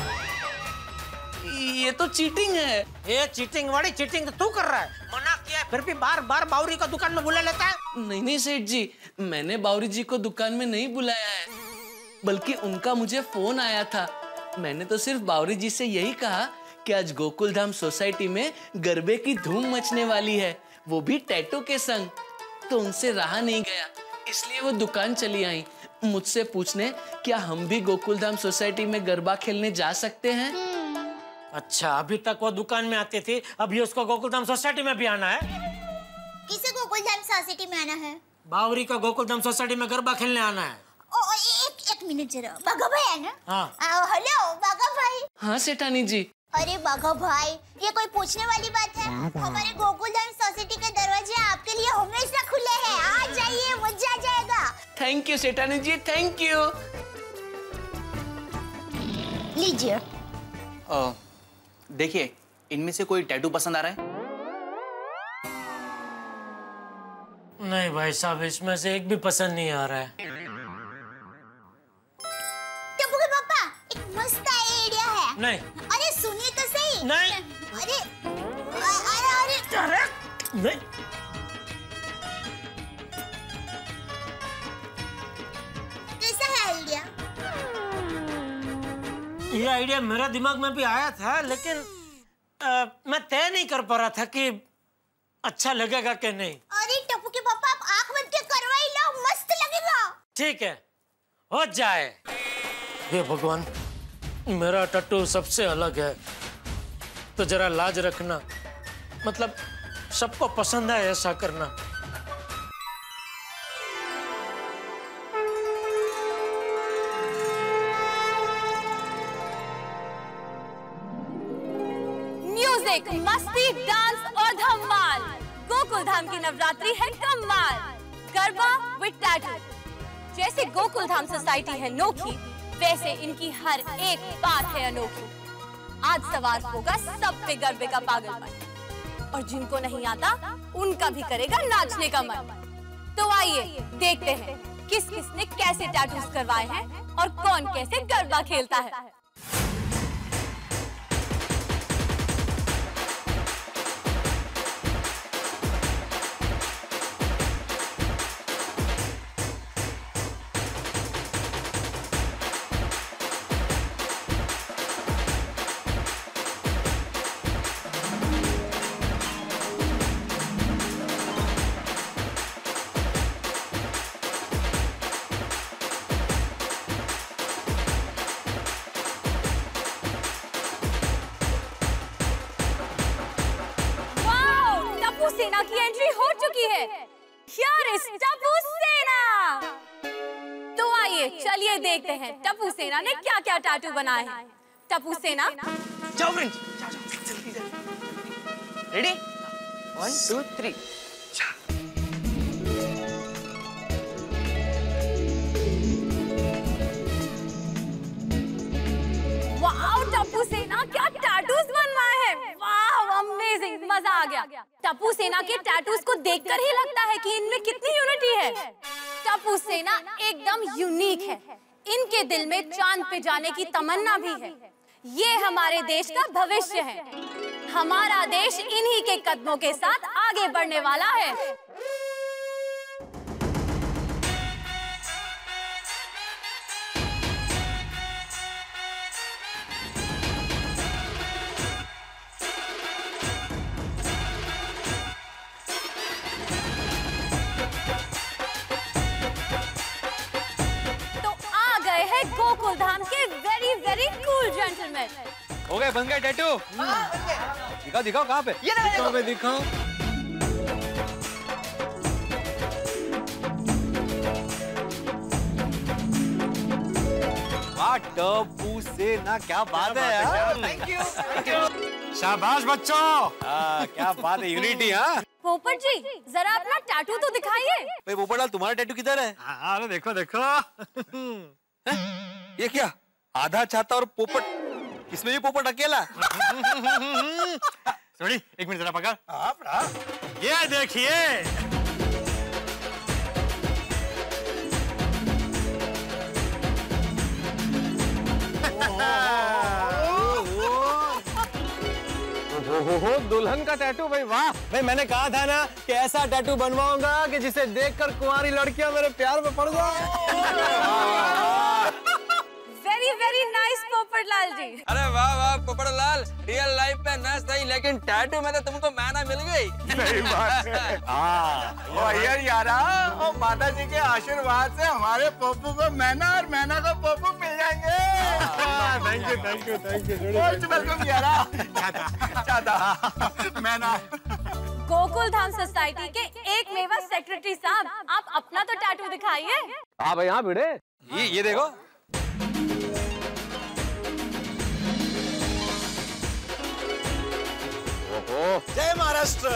ये तो चीटिंग है। ये चीटिंग वाली चीटिंग तो तू कर रहा है, मना किया फिर भी बार बार बावरी को दुकान में बुला लेता है। नहीं नहीं सेठ जी, मैंने बावरी जी को दुकान में नहीं बुलाया है, बल्कि उनका मुझे फोन आया था। मैंने तो सिर्फ बावरी जी से यही कहा कि आज गोकुलधाम सोसाइटी में गरबे की धूम मचने वाली है, वो भी टैटू के संग। तो उनसे रहा नहीं गया, इसलिए वो दुकान चली आई मुझसे पूछने क्या हम भी गोकुलधाम सोसाइटी में गरबा खेलने जा सकते हैं। अच्छा, अभी तक वो दुकान में आती थी, अभी उसको गोकुलधाम सोसाइटी में भी आना है? गोकुलधाम सोसाइटी में आना है? बावरी का गोकुलधाम सोसाइटी में गरबा खेलने आना है। ओ, एक एक मिनट जरा, बाघा भाई है ना? हाँ। हेलो बाघा भाई। हाँ सेठानी जी। अरे बाघा भाई, ये कोई पूछने वाली बात है? हमारे गोकुलधाम सोसाइटी के दरवाजे आपके लिए हमेशा खुले हैं। आ जाइए, मजा आ जाएगा। थैंक यू सेठानी जी, थैंक यू। लीजिए। देखिए, इनमें से कोई टैटू पसंद आ रहा है? नहीं भाई साहब, इसमें से एक भी पसंद नहीं आ रहा है। टप्पू के पापा, एक मस्त आइडिया है। नहीं। अरे सुनिए तो सही। नहीं। अरे अरे अरे अरे नहीं। कैसा है आइडिया? ये आइडिया मेरे दिमाग में भी आया था, लेकिन आ, मैं तय नहीं कर पा रहा था कि अच्छा लगेगा कि नहीं। अरे टप्पू के पापा, आप आंख बंद के करवाई लो, मस्त लगेगा। ठीक है, हो जाए। हे भगवान, मेरा टट्टू सबसे अलग है, तो जरा लाज रखना। मतलब सबको पसंद है ऐसा करना। म्यूजिक, मस्ती, डांस और धमाल। गोकुलधाम की नवरात्रि है कमाल। Garba with tattoo. जैसे गोकुलधाम सोसाइटी है नोखी, वैसे इनकी हर एक बात है अनोखी। आज सवार होगा सब पे गरबे का पागलपन, और जिनको नहीं आता उनका भी करेगा नाचने का मन। तो आइए देखते हैं किस किस ने कैसे टैटूज करवाए हैं और कौन कैसे गरबा खेलता है। सेना की एंट्री हो चुकी है। Here is टप्पू सेना। तो आइए चलिए देखते हैं टप्पू सेना ने क्या क्या टैटू बनाए हैं। टप्पू सेना, जाओ फ्रेंड्स, जाओ जाओ जल्दी जल्दी। Ready? One two three. Wow Tappu सेना, क्या टैटूज बनवाए हैं। वाह, अमेजिंग, मजा आ गया। टप्पू सेना के टैटूज को देखकर ही लगता है कि इनमें कितनी यूनिटी है। टप्पू सेना एकदम यूनिक है। इनके दिल में चांद पे जाने की तमन्ना भी है। ये हमारे देश का भविष्य है। हमारा देश इन्हीं के कदमों के साथ आगे बढ़ने वाला है। गोकुलधाम के वेरी वेरी कूल जेंटलमैन। हो गए, बन गए टैटू। दिखाओ दिखाओ, कहाँ पे? ये दिखाओ पे दिखाओ। वाह टप्पू सेना, क्या बात है यार। Thank you. शाबाश बच्चों। हाँ, क्या बात है, यूनिटी। हाँ पोपट जी, जरा अपना टैटू तो दिखाइए। भाई पोपट लाल, तुम्हारा टैटू किधर है? हाँ, अरे देखो देखो। ये क्या, आधा चाहता और पोपट, इसमें भी पोपट अकेला। सॉरी, एक मिनट जरा पकड़। ये देखिए, दुल्हन का टैटू। भाई वाह, भाई मैंने कहा था ना कि ऐसा टैटू बनवाऊंगा कि जिसे देखकर कुंवारी लड़कियां मेरे प्यार में पड़ जाए। Very very nice Popat Lal ji. अरे वाह वाह पोपट लाल, रियल लाइफ में ना सही लेकिन टैटू में तो तुमको मैना मिल गई। सही बात है। हाँ, यार यारा, और माता जी के आशीर्वाद से हमारे पप्पू को मैना और मैना को पप्पू मिल जाएंगे। Thank you thank you thank you. Welcome यारा। चाहता चाहता मैना। गोकुल धाम सोसाइटी के एक मेवा सेक्रेटरी साहब, आप अपना तो टैटू दिखाइए। हाँ भाई हाँ भिड़े, ये ये देखो। जय महाराष्ट्र।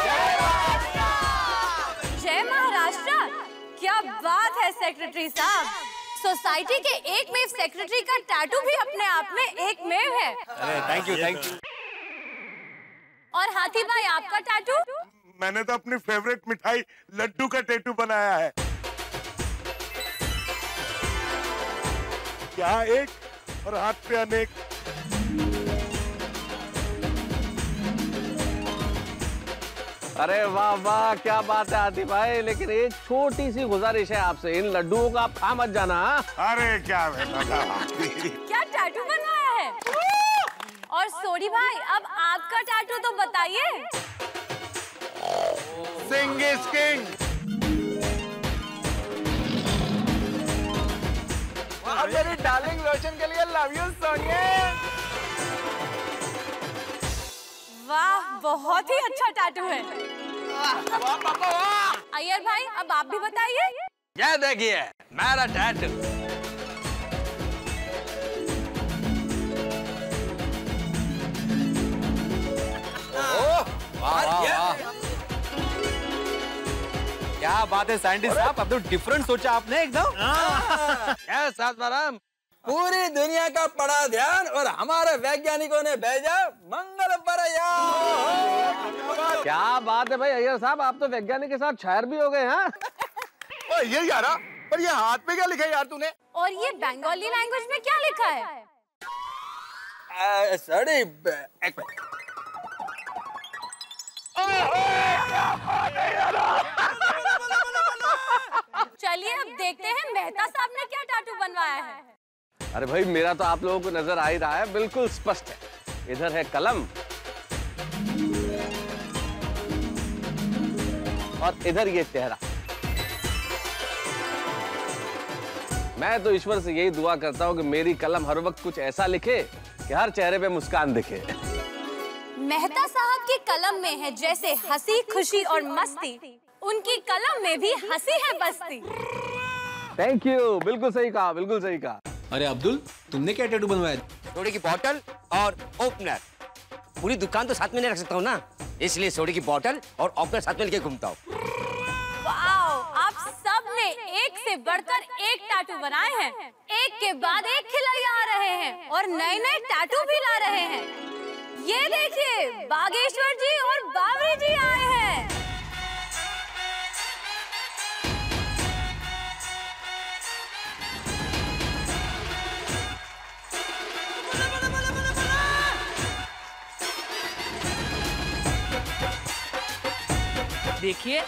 जय महाराष्ट्र। क्या बात है सेक्रेटरी साहब, सोसाइटी के एक मेव सेक्रेटरी का टैटू भी अपने आप में एक मेव है। अरे थैंक यू थैंक यू। और हाथी भाई आपका टैटू? मैंने तो अपनी फेवरेट मिठाई लड्डू का टैटू बनाया है। क्या एक और हाथ पे अनेक। अरे वाह वाह क्या बात है आतिफ भाई, लेकिन एक छोटी सी गुजारिश है आपसे, इन लड्डुओं का आप खा मत जाना। अरे क्या क्या टैटू बनवाया है? और सोडी भाई अब आपका टैटू तो बताइए। Singh is king. मेरी डार्लिंग रोशन के लिए लव यू सोनिया। वाह बहुत ही अच्छा टैटू है। अय्यर भाई अब आप भी बताइए। क्या देखिए मेरा टैटू। क्या बात है साइंटिस्ट साहब, अब तो डिफरेंट सोचा आपने एकदम। क्या साथ पूरी दुनिया का पड़ा ध्यान और हमारे वैज्ञानिकों ने भेजा मंगल पर यान। क्या बात है भाई अय्यर साहब, आप तो वैज्ञानिक के साथ शायर भी हो गए हैं। ये यारा, पर ये हाथ पे क्या लिखा है यार तूने? और ये बंगाली लैंग्वेज में क्या लिखा है? सॉरी। चलिए अब देखते हैं मेहता साहब ने क्या टैटू बनवाया है। अरे भाई मेरा तो आप लोगों को नजर आ ही रहा है, बिल्कुल स्पष्ट है। इधर है कलम और इधर ये चेहरा। मैं तो ईश्वर से यही दुआ करता हूँ कि मेरी कलम हर वक्त कुछ ऐसा लिखे कि हर चेहरे पे मुस्कान दिखे। मेहता साहब की कलम में है जैसे हंसी खुशी और मस्ती, उनकी कलम में भी हंसी है बस्ती। थैंक यू, बिल्कुल सही कहा, बिल्कुल सही कहा। अरे अब्दुल तुमने क्या टैटू बनवाया? सोडे की बोतल और ओपनर। पूरी दुकान तो साथ में नहीं रख सकता हूँ ना, इसलिए सोडे की बोतल और ओपनर साथ में लेके घूमता हूँ। वाओ, आप सब ने एक से बढ़कर एक टैटू बनाए हैं, एक के बाद एक खिलौने आ रहे हैं और नए नए टैटू भी ला रहे हैं। ये देखिए बागेश्वर जी और बावरी जी आए हैं। देखिए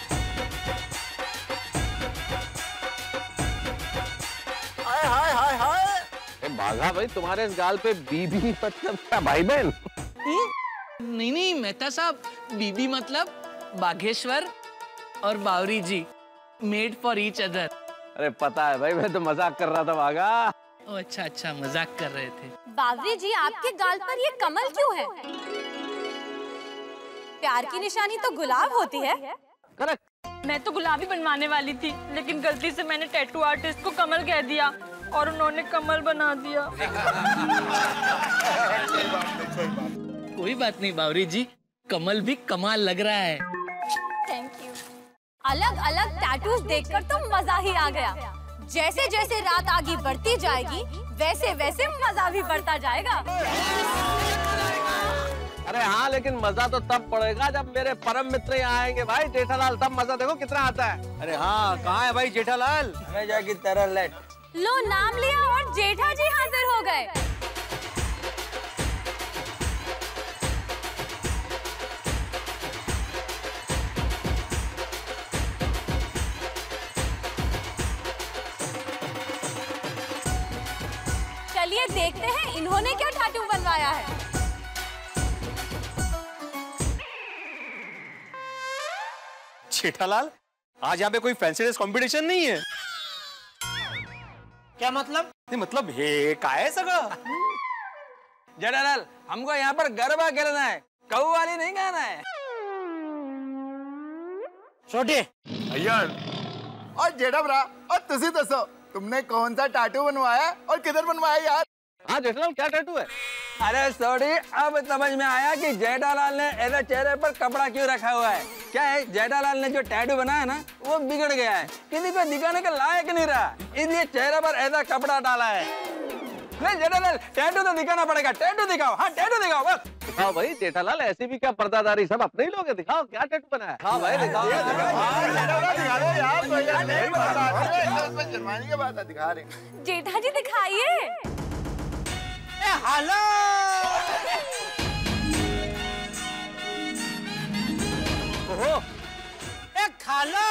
हाय हाय हाय हाय। बाघा भाई तुम्हारे इस गाल पे बीबी मतलब क्या भाई बहन? नहीं नहीं मेहता साहब, बीबी मतलब बागेश्वर और Bawri ji, made for each other. अरे पता है भाई, मैं तो मजाक कर रहा था बाघा। ओ अच्छा अच्छा मजाक कर रहे थे। बावरी जी आपके गाल पर ये कमल क्यों है? प्यार की निशानी तो गुलाब होती है। करेक्ट। मैं तो गुलाबी बनवाने वाली थी, लेकिन गलती से मैंने टैटू आर्टिस्ट को कमल कह दिया और उन्होंने कमल बना दिया। कोई बात नहीं बावरी जी, कमल भी कमाल लग रहा है। Thank you. अलग अलग टैटूज देखकर तो मजा ही आ गया। जैसे जैसे रात आगे बढ़ती जाएगी वैसे वैसे मजा भी बढ़ता जाएगा। अरे हाँ, लेकिन मजा तो तब पड़ेगा जब मेरे परम मित्र यहाँ आएंगे भाई, जेठालाल। तब मजा देखो कितना आता है। अरे हाँ, कहाँ है भाई जेठालाल? हमें जाके तेरा लेट। लो नाम लिया और जेठा जी हाजिर हो गए। चलिए देखते हैं इन्होंने क्या टैटू बनवाया है। जेठालाल, आज यहाँ पे कोई फैंसी ड्रेस कंपटीशन नहीं है? क्या मतलब? नहीं मतलब हे का है सगळं? जेठालाल, हमको यहाँ पर गरबा खेलना है, कौवाली नहीं गाना है। छोटे अय्यर और जेठा भरा और तुसी दसो तुमने कौन सा टैटू बनवाया और किधर बनवाया यार? हाँ जेठालाल क्या टैटू है? अरे सॉरी अब समझ में आया कि जेठालाल ने ऐसे चेहरे पर कपड़ा क्यों रखा हुआ है। क्या है जेठालाल ने जो टैटू बनाया ना वो बिगड़ गया है, किसी को दिखाने के लायक नहीं रहा, इसलिए चेहरे पर ऐसा कपड़ा डाला है। नहीं जेठालाल टैटू तो दिखाना पड़ेगा, टैटू दिखाओ। हाँ टैटू दिखाओ बस। दिखाओ भाई जेठालाल, ऐसे भी क्या पर्दादारी, सब अपने ही लोग हैं, दिखाओ क्या टैटू बनाया। हाँ भाई दिखाओ शर्माने की बात है, दिखा रहे। जेठा जी दिखाइए। हेलो ओहो ए खालो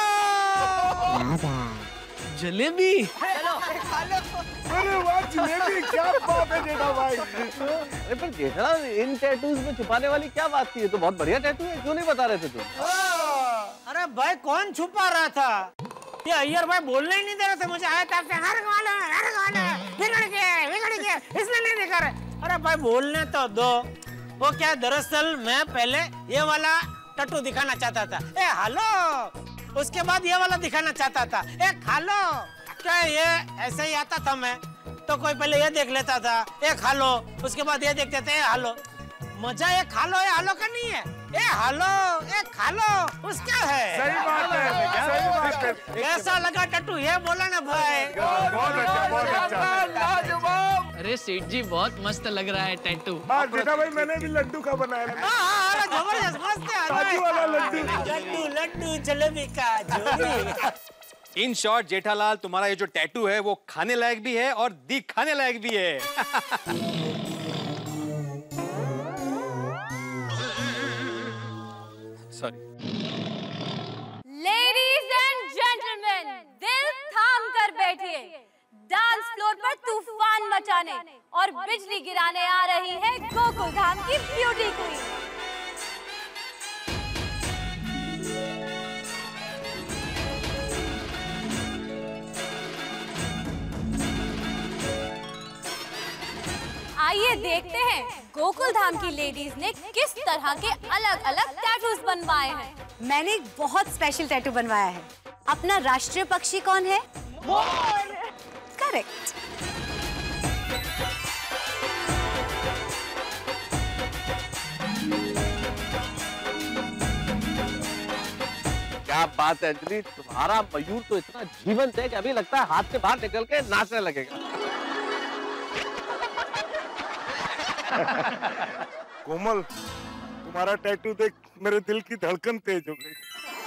जलेबी। अरे वाह जलेबी, क्या बात है जेठा भाई। अरे पर जेठालाल इन टैटूज में छुपाने वाली क्या बात थी? ये तो बहुत बढ़िया टैटू है, क्यों नहीं बता रहे थे तुम? अरे भाई कौन छुपा रहा था? ये अय्यर भाई बोलने ही नहीं दे रहे थे मुझे। आया था हर गाना हर गाना बिगड़ गया बिगड़ गया इसलिए नहीं दिखा रहे। अरे भाई बोलने तो दो। वो क्या दरअसल मैं पहले ये वाला टैटू दिखाना चाहता था, ए हेलो, उसके बाद ये वाला दिखाना चाहता था, ए खालो। क्या ये ऐसे ही आता था मैं तो कोई पहले ये देख लेता था, ए खालो, उसके बाद ये देखते थे, ए हालो। मजा ये खालो ए हालो का नहीं है, ए हालो ए खालो उसका है। सही बात है, सही बात है। कैसा लगा टट्टू ये बोला ना भाई? बहुत अच्छा, बहुत अच्छा। अरे सेठ जी बहुत मस्त लग रहा है टैटू। हाँ जेठा भाई मैंने भी लड्डू का बनाया है। हाँ जबरदस्त मस्त है काजू वाला लड्डू। लड्डू लड्डू जलेबी का जोड़ी। इन शॉर्ट जेठालाल तुम्हारा ये जो टैटू है वो खाने लायक भी है और दिखाने लायक भी है। सॉरी। लेडीज एंड जेंटलमैन, दिल थाम कर बैठिए। डांस फ्लोर पर तूफान मचाने और बिजली गिराने आ रही है गोकुल धाम की ब्यूटी क्वीन। आइए देखते हैं गोकुल धाम की लेडीज ने किस तरह के अलग अलग टैटूज बनवाए हैं। मैंने एक बहुत स्पेशल टैटू बनवाया है। अपना राष्ट्रीय पक्षी कौन है? मोर। करेक्ट। क्या बात है अंजलि, तुम्हारा मयूर तो इतना जीवंत है कि अभी लगता है हाथ से बाहर निकल के नाचने लगेगा। कोमल तुम्हारा टैटू देख मेरे दिल की धड़कन तेज हो गई।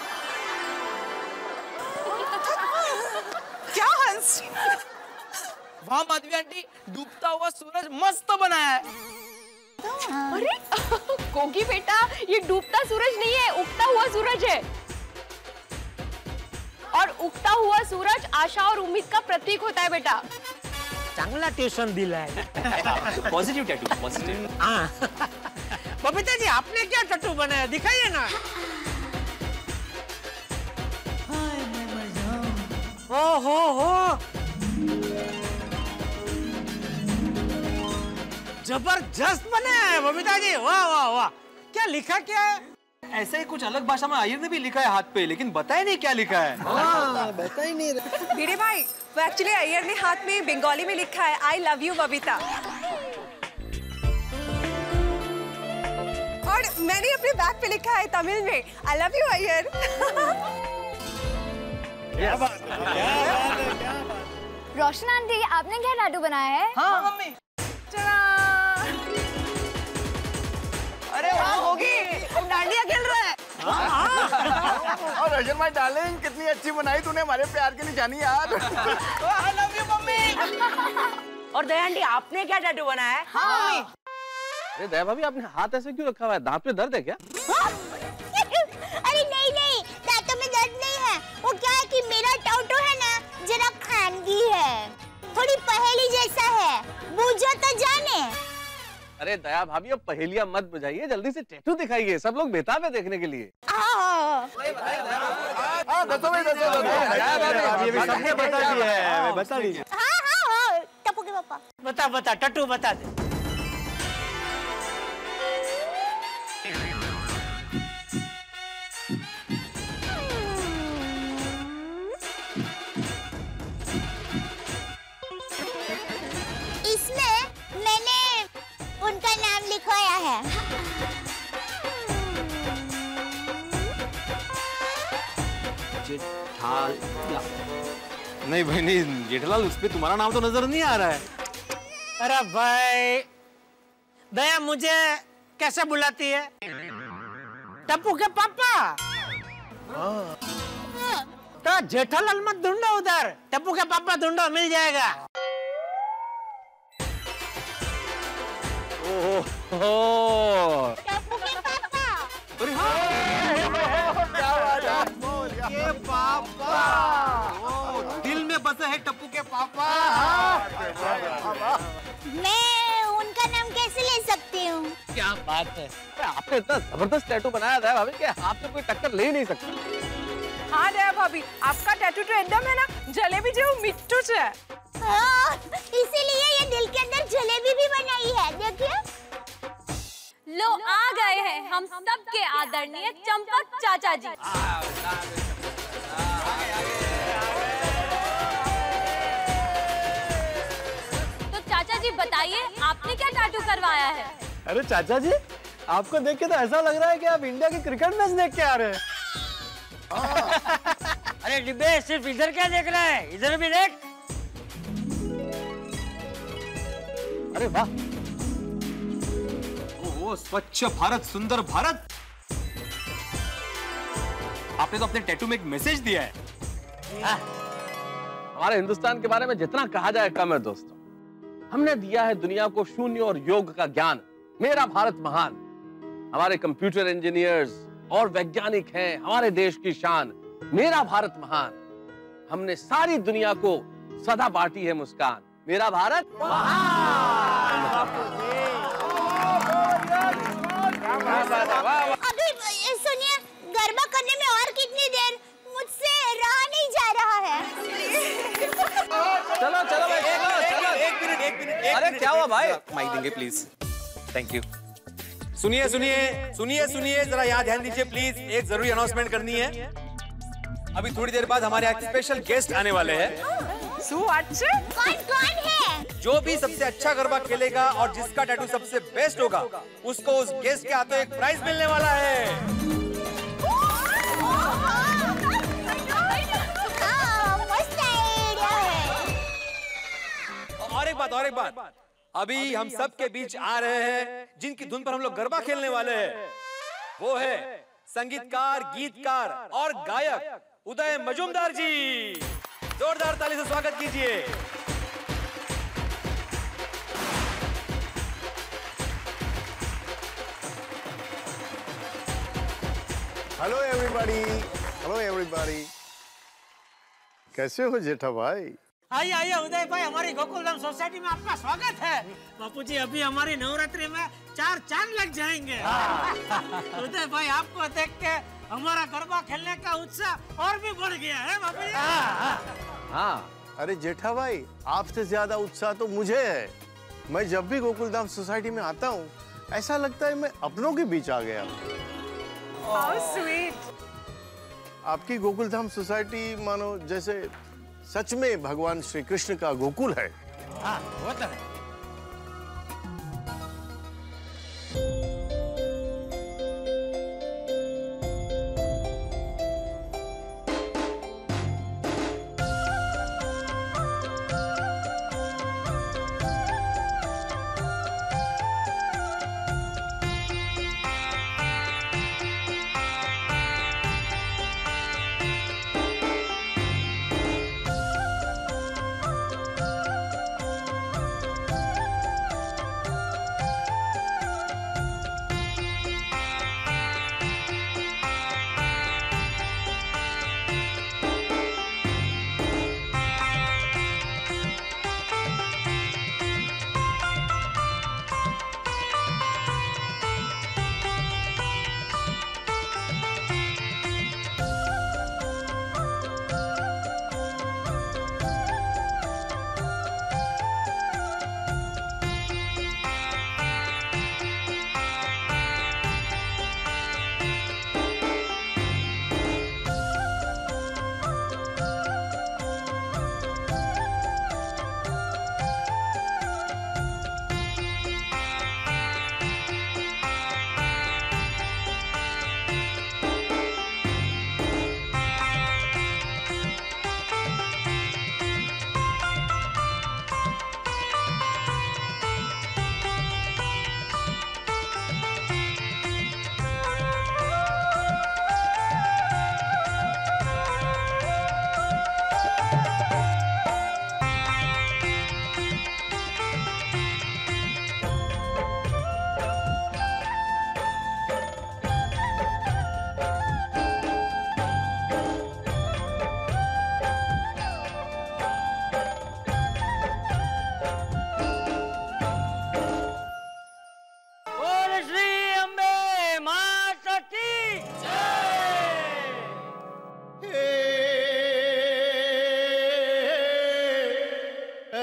क्या हंस? वाह माधवी आंटी, डूबता हुआ सूरज मस्त बनाया है। अरे कोकी बेटा, ये डूबता सूरज नहीं है, उगता हुआ सूरज है। और उगता हुआ सूरज आशा और उम्मीद का प्रतीक होता है बेटा। चांगला ट्यूशन दिला है। Positive tattoo, positive. हाँ बबीता जी आपने क्या टैटू बनाया, दिखाइए ना। ओ हो हो जबरदस्त बनाया है बबीता जी, वाह वाह वाह। क्या लिखा क्या है? ऐसे ही कुछ अलग भाषा में आयर ने भी लिखा है हाथ पे, लेकिन बताया नहीं क्या लिखा है। हाँ, बता ही नहीं रहा। भिड़े भाई, वो एक्चुअली अय्यर ने हाथ में बंगाली में लिखा है, आई लव यू बबीता। और मैंने अपने बैग पे लिखा है तमिल में, I love you Iyer. Roshan aunty, आपने क्या टैटू बनाया है? हाँ मम्मी। अरे वाह होगी, डांडिया खेल रहा है। और रजन भाई डार्लिंग कितनी अच्छी बनाई तूने हमारे प्यार की निशानी यार। I love you mummy. और दया आंटी आपने क्या टैटू बनाया है? हाँ मम्मी। अरे दया भाभी आपने हाथ ऐसे क्यों रखा हुआ है, दांत में दर्द है क्या? अरे नहीं नहीं, दांतों में दर्द नहीं है। वो क्या है कि मेरा टैटू है ना जरा खानगी है, थोड़ी पहेली जैसा है, बूझो तो जाने। अरे दया भाभी अब पहेलियां मत बुझाइए, जल्दी से टैटू दिखाइए, सब लोग बेताब है देखने के लिए। हाँ दसो भाई दसो दसो। सबने बता दिया है, बता दीजिए। हाँ हाँ हाँ, टप्पू के पापा। बता बता टट्टू बता दे। है। जेठाल नहीं भाई नहीं जेठालाल, उस पे तुम्हारा नाम तो नजर नहीं आ रहा है। अरे भाई दया मुझे कैसे बुलाती है? टप्पू के पापा। तो जेठालाल मत ढूंढो उधर, टप्पू के पापा ढूंढो, मिल जाएगा। ओहो टप्पू के पापा। अरे ये पापा दिल में बसे है टप्पू के पापा। मैं उनका नाम कैसे ले सकती हूँ? क्या बात है, आपने इतना जबरदस्त टैटू बनाया था भाभी कि आपसे कोई टक्कर ले ही नहीं सकता। हाँ दया भाभी, आपका टैटू तो एकदम है ना जलेबी जो मिट्टू है। हाँ, इसीलिए ये दिल के अंदर जलेबी भी बनाई है, देखिए। लो आ गए हैं हम सबके आदरणीय चंपक चाचा जी। तो चाचा जी बताइए आपने क्या टैटू करवाया है? अरे चाचा जी, आपको देख के तो ऐसा लग रहा है कि आप इंडिया की क्रिकेट मैच देख के आ रहे हैं। अरे डिब्बे, सिर्फ इधर क्या देख रहा है, इधर भी देख। अरे वाह, ओह स्वच्छ भारत सुंदर भारत। आपने तो अपने टैटू में एक मैसेज दिया है। हमारे हिंदुस्तान के बारे में जितना कहा जाए कम है दोस्तों। हमने दिया है दुनिया को शून्य और योग का ज्ञान। मेरा भारत महान। हमारे कंप्यूटर इंजीनियर्स और वैज्ञानिक हैं हमारे देश की शान। मेरा भारत महान। हमने सारी दुनिया को सदा बांटी है मुस्कान। मेरा भारत अभी सुनिए, गरबा करने में और कितनी देर? मुझसे रहा नहीं जा रहा है। चलो चलो भाई, चलो चलो। एक मिनट एक मिनट। अरे क्या हुआ भाई? माइक देंगे प्लीज। Thank you. सुनिए सुनिए सुनिए सुनिए जरा यहाँ ध्यान दीजिए प्लीज। एक जरूरी अनाउंसमेंट करनी है। अभी थोड़ी देर बाद हमारे यहाँ स्पेशल गेस्ट आने वाले हैं। कौन कौन है? जो भी सबसे अच्छा गरबा खेलेगा और जिसका टैटू सबसे बेस्ट होगा उसको उस गेस्ट के हाथों एक प्राइज मिलने वाला है। मस्त आइडिया है। और एक बात और एक बात, अभी हम सब के बीच आ रहे हैं जिनकी धुन पर हम लोग गरबा खेलने वाले हैं। वो है संगीतकार, गीतकार और गायक उदय मजूमदार जी। जोरदार ताली से स्वागत कीजिए। Hello everybody, hello everybody. कैसे हो जेठा भाई? आइए आइए उदय भाई, हमारी गोकुलधाम सोसाइटी में आपका स्वागत है। बापू जी अभी हमारी नवरात्रि में चार चांद लग जाएंगे। उदय भाई आपको देख के हमारा गरबा खेलने का उत्साह और भी बढ़ गया है बापू जी। हाँ, अरे जेठा भाई आपसे ज्यादा उत्साह तो मुझे है। मैं जब भी गोकुलधाम सोसाइटी में आता हूँ ऐसा लगता है मैं अपनों के बीच आ गया। How sweet. आपकी गोकुलधाम सोसाइटी मानो जैसे सच में भगवान श्री कृष्ण का गोकुल है। हाँ, वो तो है।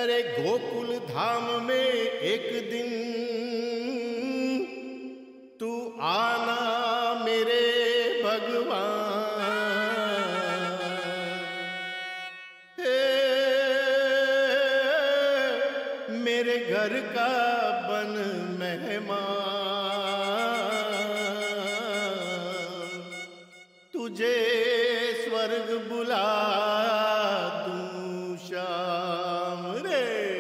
अरे गोकुल धाम में एक दिन तू आना मेरे भगवान, हे मेरे घर का बन मेहमान, तुझे स्वर्ग बुला दूं शाम रे।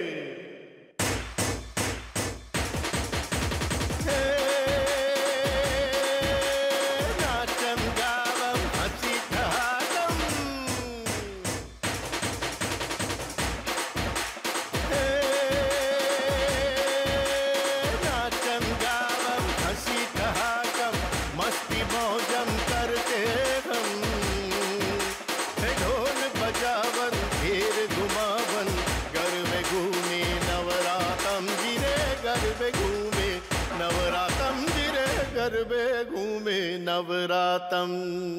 गरबे घूमे नवरातम।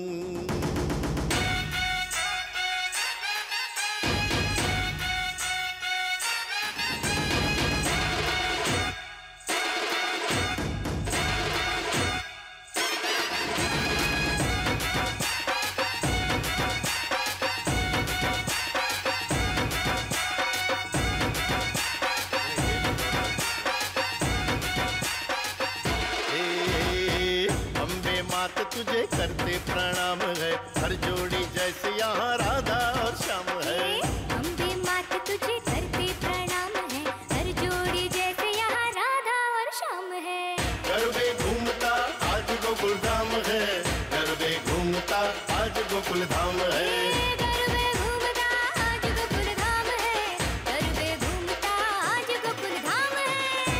तुझे करते प्रणाम है, हर जोड़ी जैसे यहाँ राधा और श्याम है। अम्बे मात तुझे करते प्रणाम है, हर जोड़ी जैसे यहाँ राधा और श्याम है। गरबे घूमता आज गोकुल धाम है, गरबे घूमता आज गोकुल धाम है। गरबे घूमता आज गोकुल धाम है, गरबे घूमता आज गोकुल धाम है।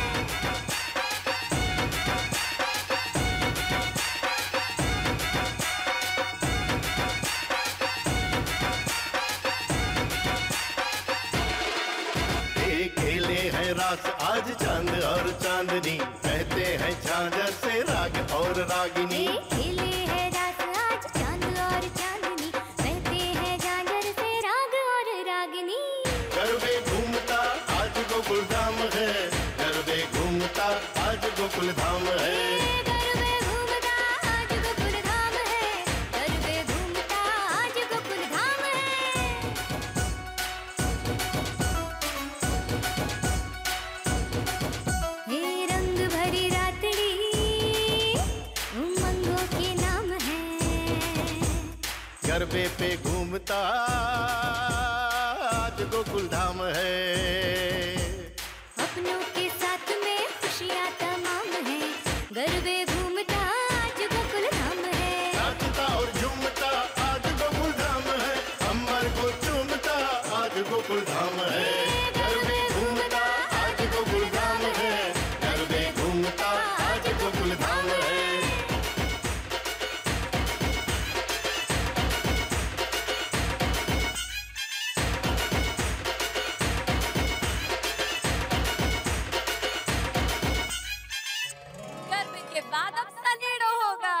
रास आज चांद और चांदनी, कहते हैं झांझर से राग और रागिनी। खेले है रास आज चांद और चांदनी, कहते हैं झांझर से राग और रागिनी। गरबे घूमता आज गोकुल धाम है, गरबे घूमता आज गोकुल धाम है। गरबे घूमता आज गोकुल धाम है, गरबे घूमता आज गोकुल धाम है। गरबे पे घूमता आज गोकुल धाम है। अपनों के साथ में खुशियाँ तमाम है, गरबे घूमता आज गोकुल धाम है। नाचता और झूमता आज गोकुल धाम है, अंबर को चूमता आज गोकुल धाम है। गरबे घूमता आज गोकुल धाम है, गरबे घूमता आज गोकुल धाम है। बाद अब सनेड़ो होगा।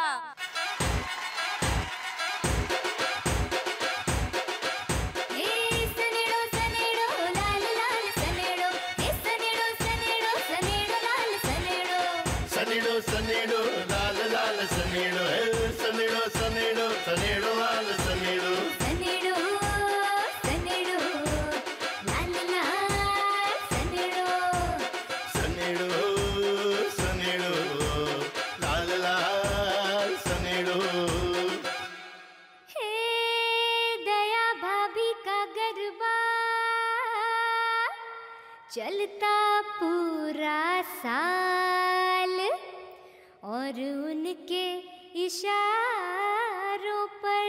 ए सनेड़ो सनेड़ो लाल लाल सनेड़ो, ए सनेड़ो सनेड़ो सनेड़ो लाल सनेड़ो। सनेड़ो सनेड़ो लाल लाल सनेड़ो है, सनेड़ो सनेड़ो सनेड़ो लाल सनेड़ो। सनेड़ो सनेड़ो लाल लाल सनेड़ो। सनेड़ो सनेड़ो लाल लाल सनेड़ो। हे दया भाभी का गरबा चलता पूरा साल, और उनके इशारों पर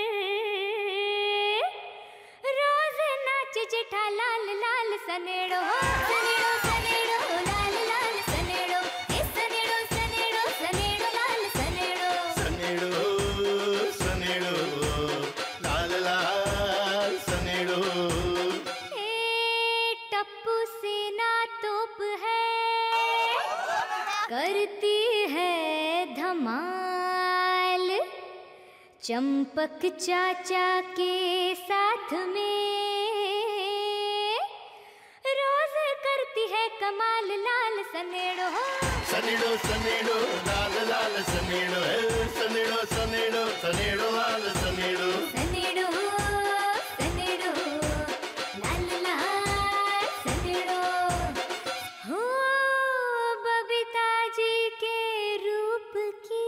रोज नाच जेठा लाल लाल सनेड़ो। सनेड़ो सनेड़ो लाल लाल सनेड़ो, ए सनेड़ो सनेड़ो सनेड़ो लाल सनेड़ो। सनेड़ो सनेड़ो लाल लाल सनेड़ो। ए टप्पू सेना तोप है, करती है धमाल, चंपक चाचा के साथ में कमाल लाल सनेड़ो सनेड़ो सनेड़ो लाल लाल सनेड़ो है सनेड़ो सनेड़ो सनेड़ो लाल सनेड़ो सनेड़ो सनेड़ो लाल लाल सनेड़ो हो बबीता जी के रूप की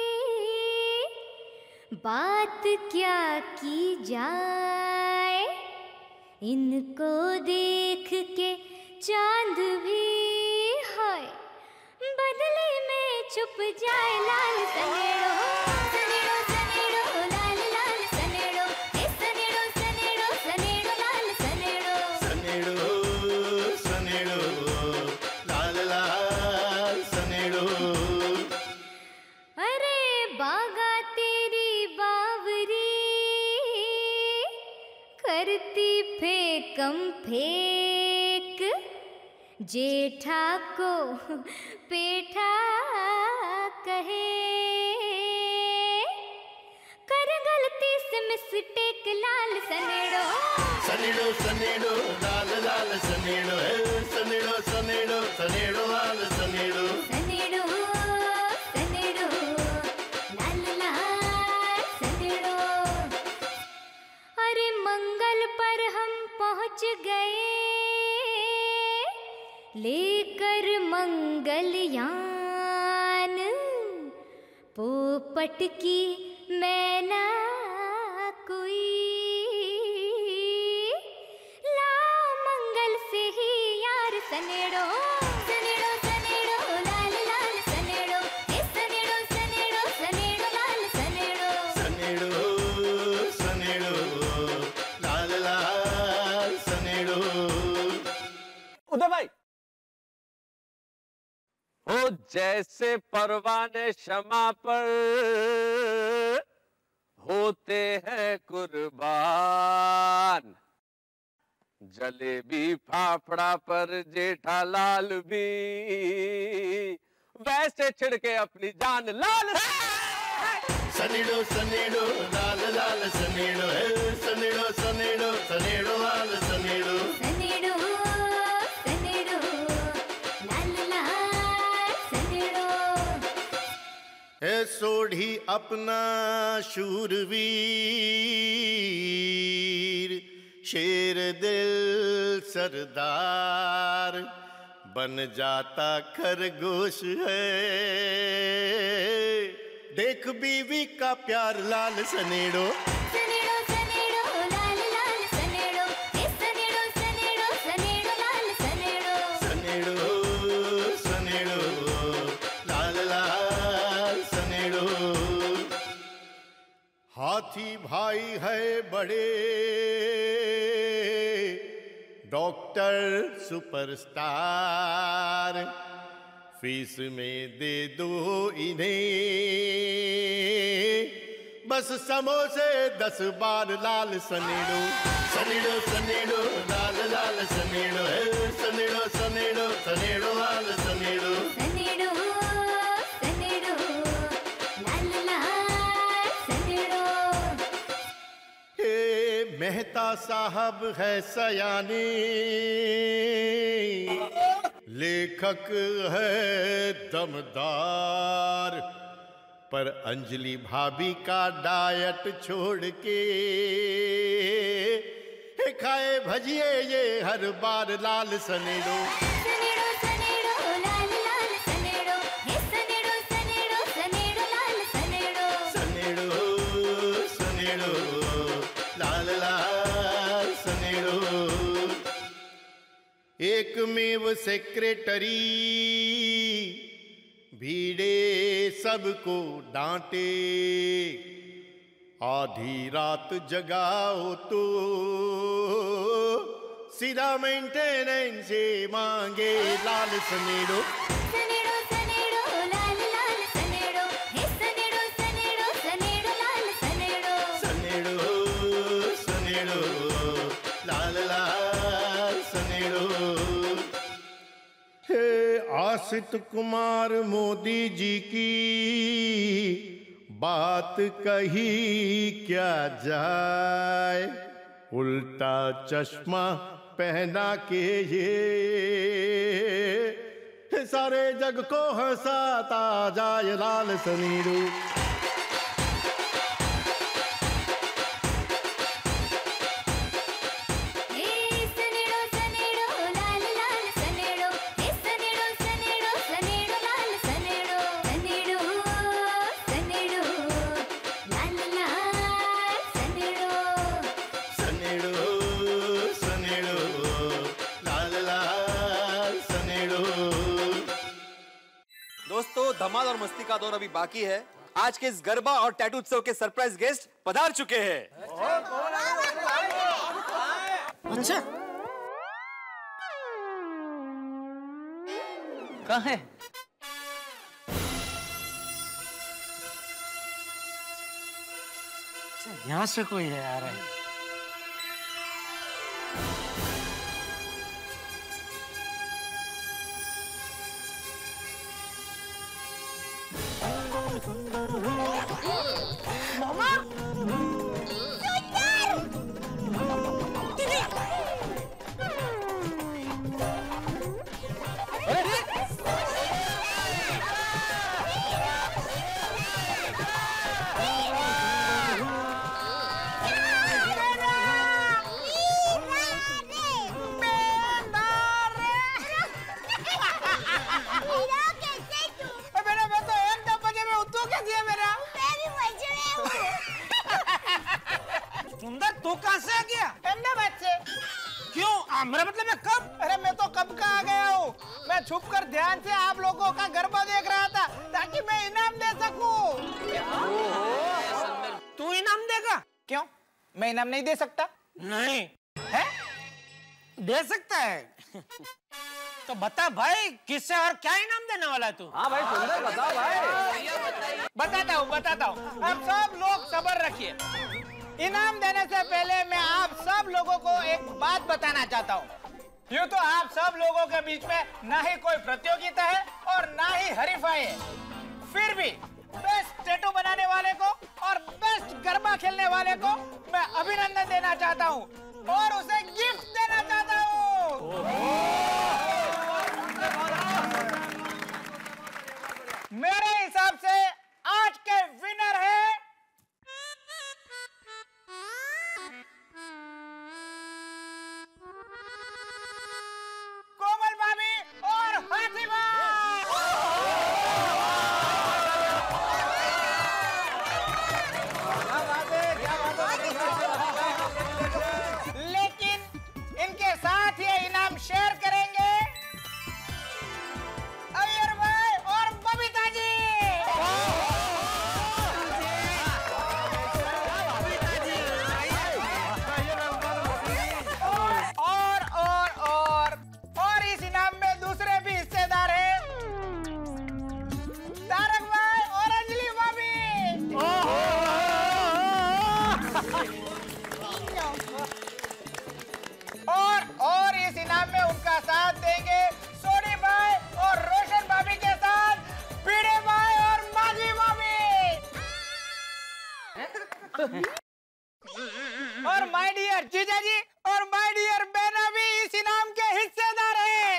बात क्या की जाए इनको देख के चांद भी है बदले में छुप जाए लाल सनेड़ो सनेड़ो सनेड़ो लाल लाल सनेड़ो ए सनेड़ो सनेड़ो सनेड़ो लाल सनेड़ो सनेड़ो सनेड़ो लाल लाल सनेड़ो अरे बागा तेरी बावरी करती फेकम फेक जेठा को पेठा कहे कर गलती से मिस्टेक लाल सनेड़ो सनेड़ो सनेड़ो लाल लाल सनेड़ो है सनेड़ो सनेड़ो सनेड़ो लाल सनेड़ो सनेड़ो सनेड़ो लाल लाल सनेड़ो अरे मंगल पर हम पहुंच गए लेकर मंगलयान पोपट की मैना कोई लाओ मंगल से ही यार सनेड़ो सनेड़ो सनेड़ो लाल लाल सनेड़ो ए सनेड़ो सनेड़ो सनेड़ो लाल सनेड़ो सनेड़ो सनेड़ो लाल लाल सनेड़ो उदय भाई हो जैसे परवाने शमा पर होते हैं कुर्बान जलेबी फाफड़ा पर जेठालाल भी वैसे छिड़के अपनी जान लाल सनेड़ो सनेड़ो लाल लाल सनेड़ो है सनेड़ो सनेड़ो सनेड़ो लाल सनेड़ो सनेड़ो सनेड़ो लाल लाल सनेड़ो है सोढ़ी अपना शूरवीर शेर दिल सरदार बन जाता खरगोश है देख बीवी का प्यार लाल सनेड़ो सनेड़ो सनेड़ो लाल लाल सनेड़ो ए सनेड़ो सनेड़ो सनेड़ो लाल सनेड़ो सनेड़ो सनेड़ो लाल लाल सनेड़ो हाथी भाई है बड़े डॉक्टर सुपरस्टार फीस में दे दो इन्हें बस समोसे दस बार लाल सनेड़ो सनेड़ो सनेड़ो लाल लाल सनेड़ो है सनेड़ो सनेड़ो सनेड़ो लाल सनेड़ो सनेड़ो सनेड़ो लाल लाल सनेड़ो हे मेहता साहब है सयाने लेखक है दमदार पर अंजलि भाभी का डाइट छोड़ के खाए भजिए ये हर बार लाल सनेड़ो सनेड़ो सनेड़ो लाल लाल सनेड़ो हे सनेड़ो सनेड़ो सनेड़ो लाल सनेड़ो सनेड़ो सनेड़ो लाल लाल सनेड़ो एकमेव सेक्रेटरी भीड़े सबको डांटे आधी रात जगाओ तो सीधा मेंटेनेंस मांगे लाल सनेड़ो सनेड़ो सनेड़ो लाल लाल सनेड़ो हे सनेड़ो सनेड़ो सनेड़ो लाल सनेड़ो सनेड़ो सनेड़ो लाल लाल सनेड़ो हे आशित कुमार मोदी जी की बात कही क्या जाए उल्टा चश्मा पहना के ये सारे जग को हंसाता जाए लाल सनीरू। दोस्तों, धमाल और मस्ती का दौर अभी बाकी है। आज के इस गरबा और टैटू उत्सव के सरप्राइज गेस्ट पधार चुके हैं। अच्छा, कहाँ है? यहाँ से कोई है आ रहा है। मामा सुंदर, तू कहाँ से आ गया? अहमदाबाद से। क्यों? आ, मेरा मतलब मैं कब? अरे मैं तो कब का आ गया हूँ। मैं छुप कर ध्यान से आप लोगों का गरबा देख रहा था ताकि मैं इनाम दे सकूं। तू इनाम देगा? क्यों? मैं इनाम नहीं दे सकता? नहीं है? दे सकता है। तो बता भाई, किससे और क्या इनाम देने वाला है तू? हाँ भाई, सुंदर बता भाई। बताता हूँ बताता हूँ आप सब लोग सब्र रखिए। इनाम देने से पहले मैं आप सब लोगों को एक बात बताना चाहता हूँ। यूँ तो आप सब लोगों के बीच में ना ही कोई प्रतियोगिता है और ना ही हरीफाई है, फिर भी बेस्ट टैटू बनाने वाले को और बेस्ट गरबा खेलने वाले को मैं अभिनंदन देना चाहता हूँ और उसे गिफ्ट देना चाहता हूँ। मेरे हिसाब से आज के विनर है कोमल भाभी और हाथीमा। लेकिन इनके साथ ये इनाम शेयर करेंगे अय्यर भाई और बबीता जी। और और और और इस इनाम में दूसरे भी हिस्सेदार हैं तारक भाई और अंजलि भाभी। और और इस इनाम में उनका साथ देंगे सोनी भाई और रोशन भाभी के साथ पीड़े भाई और माजी भाभी। और माय डियर जीजा जी और माय डियर बहना भी इस इनाम के हिस्सेदार हैं।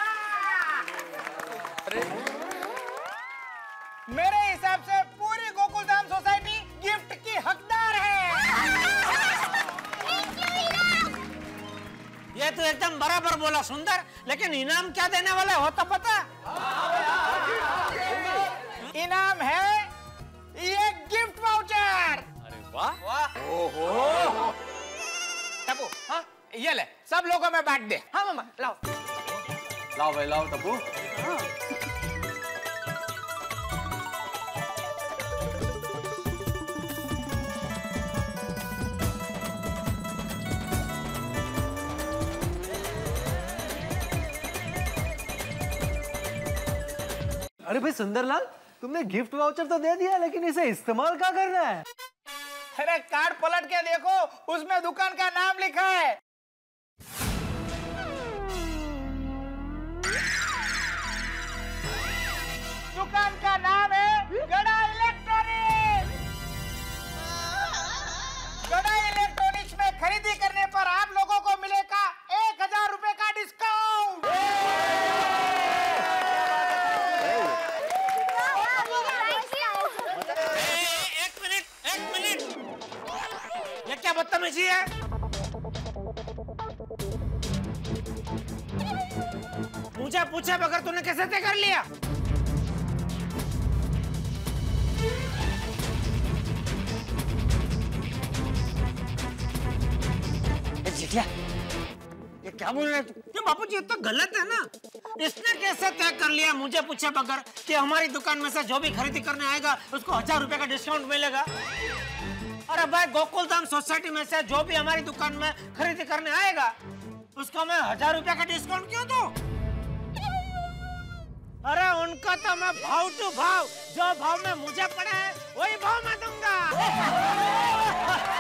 मेरे हिसाब से पूरी गोकुलधाम सोसाइटी गिफ्ट की हकदार है। ये तो एकदम बराबर बोला सुंदर, लेकिन इनाम क्या देने वाला हो तो पता? इनाम है ये गिफ्ट वाउचर। अरे वाह वाह। ओहो टप्पू, हाँ ये ले, सब लोगों में बांट दे। हाँ मामा लाओ लाओ भाई लाओ टप्पू। अरे भाई सुंदरलाल, तुमने गिफ्ट वाउचर तो दे दिया, लेकिन इसे इस्तेमाल क्या करना है? अरे कार्ड पलट के देखो, उसमें दुकान का नाम लिखा है। दुकान का नाम है गड़ा इलेक्ट्रॉनिक्स। गड़ा इलेक्ट्रॉनिक्स में खरीदी करने पर आप लोगों को मिलेगा एक हजार पूछे बगैर तूने कैसे तय कर लिया? जिटिया, ये क्या बोल रहा है तू? ये बापूजी ये तो गलत है ना। इसने कैसे तय कर लिया मुझे पूछे बगैर कि हमारी दुकान में से जो भी खरीदी करने आएगा उसको हजार रुपए का डिस्काउंट मिलेगा? अरे भाई, गोकुलधाम सोसाइटी में से जो भी हमारी दुकान में खरीदी करने आएगा उसको मैं हजार रुपए का डिस्काउंट क्यों दूं? अरे उनका तो मैं भाव टू भाव, जो भाव में मुझे पड़ा है वही भाव मैं दूंगा।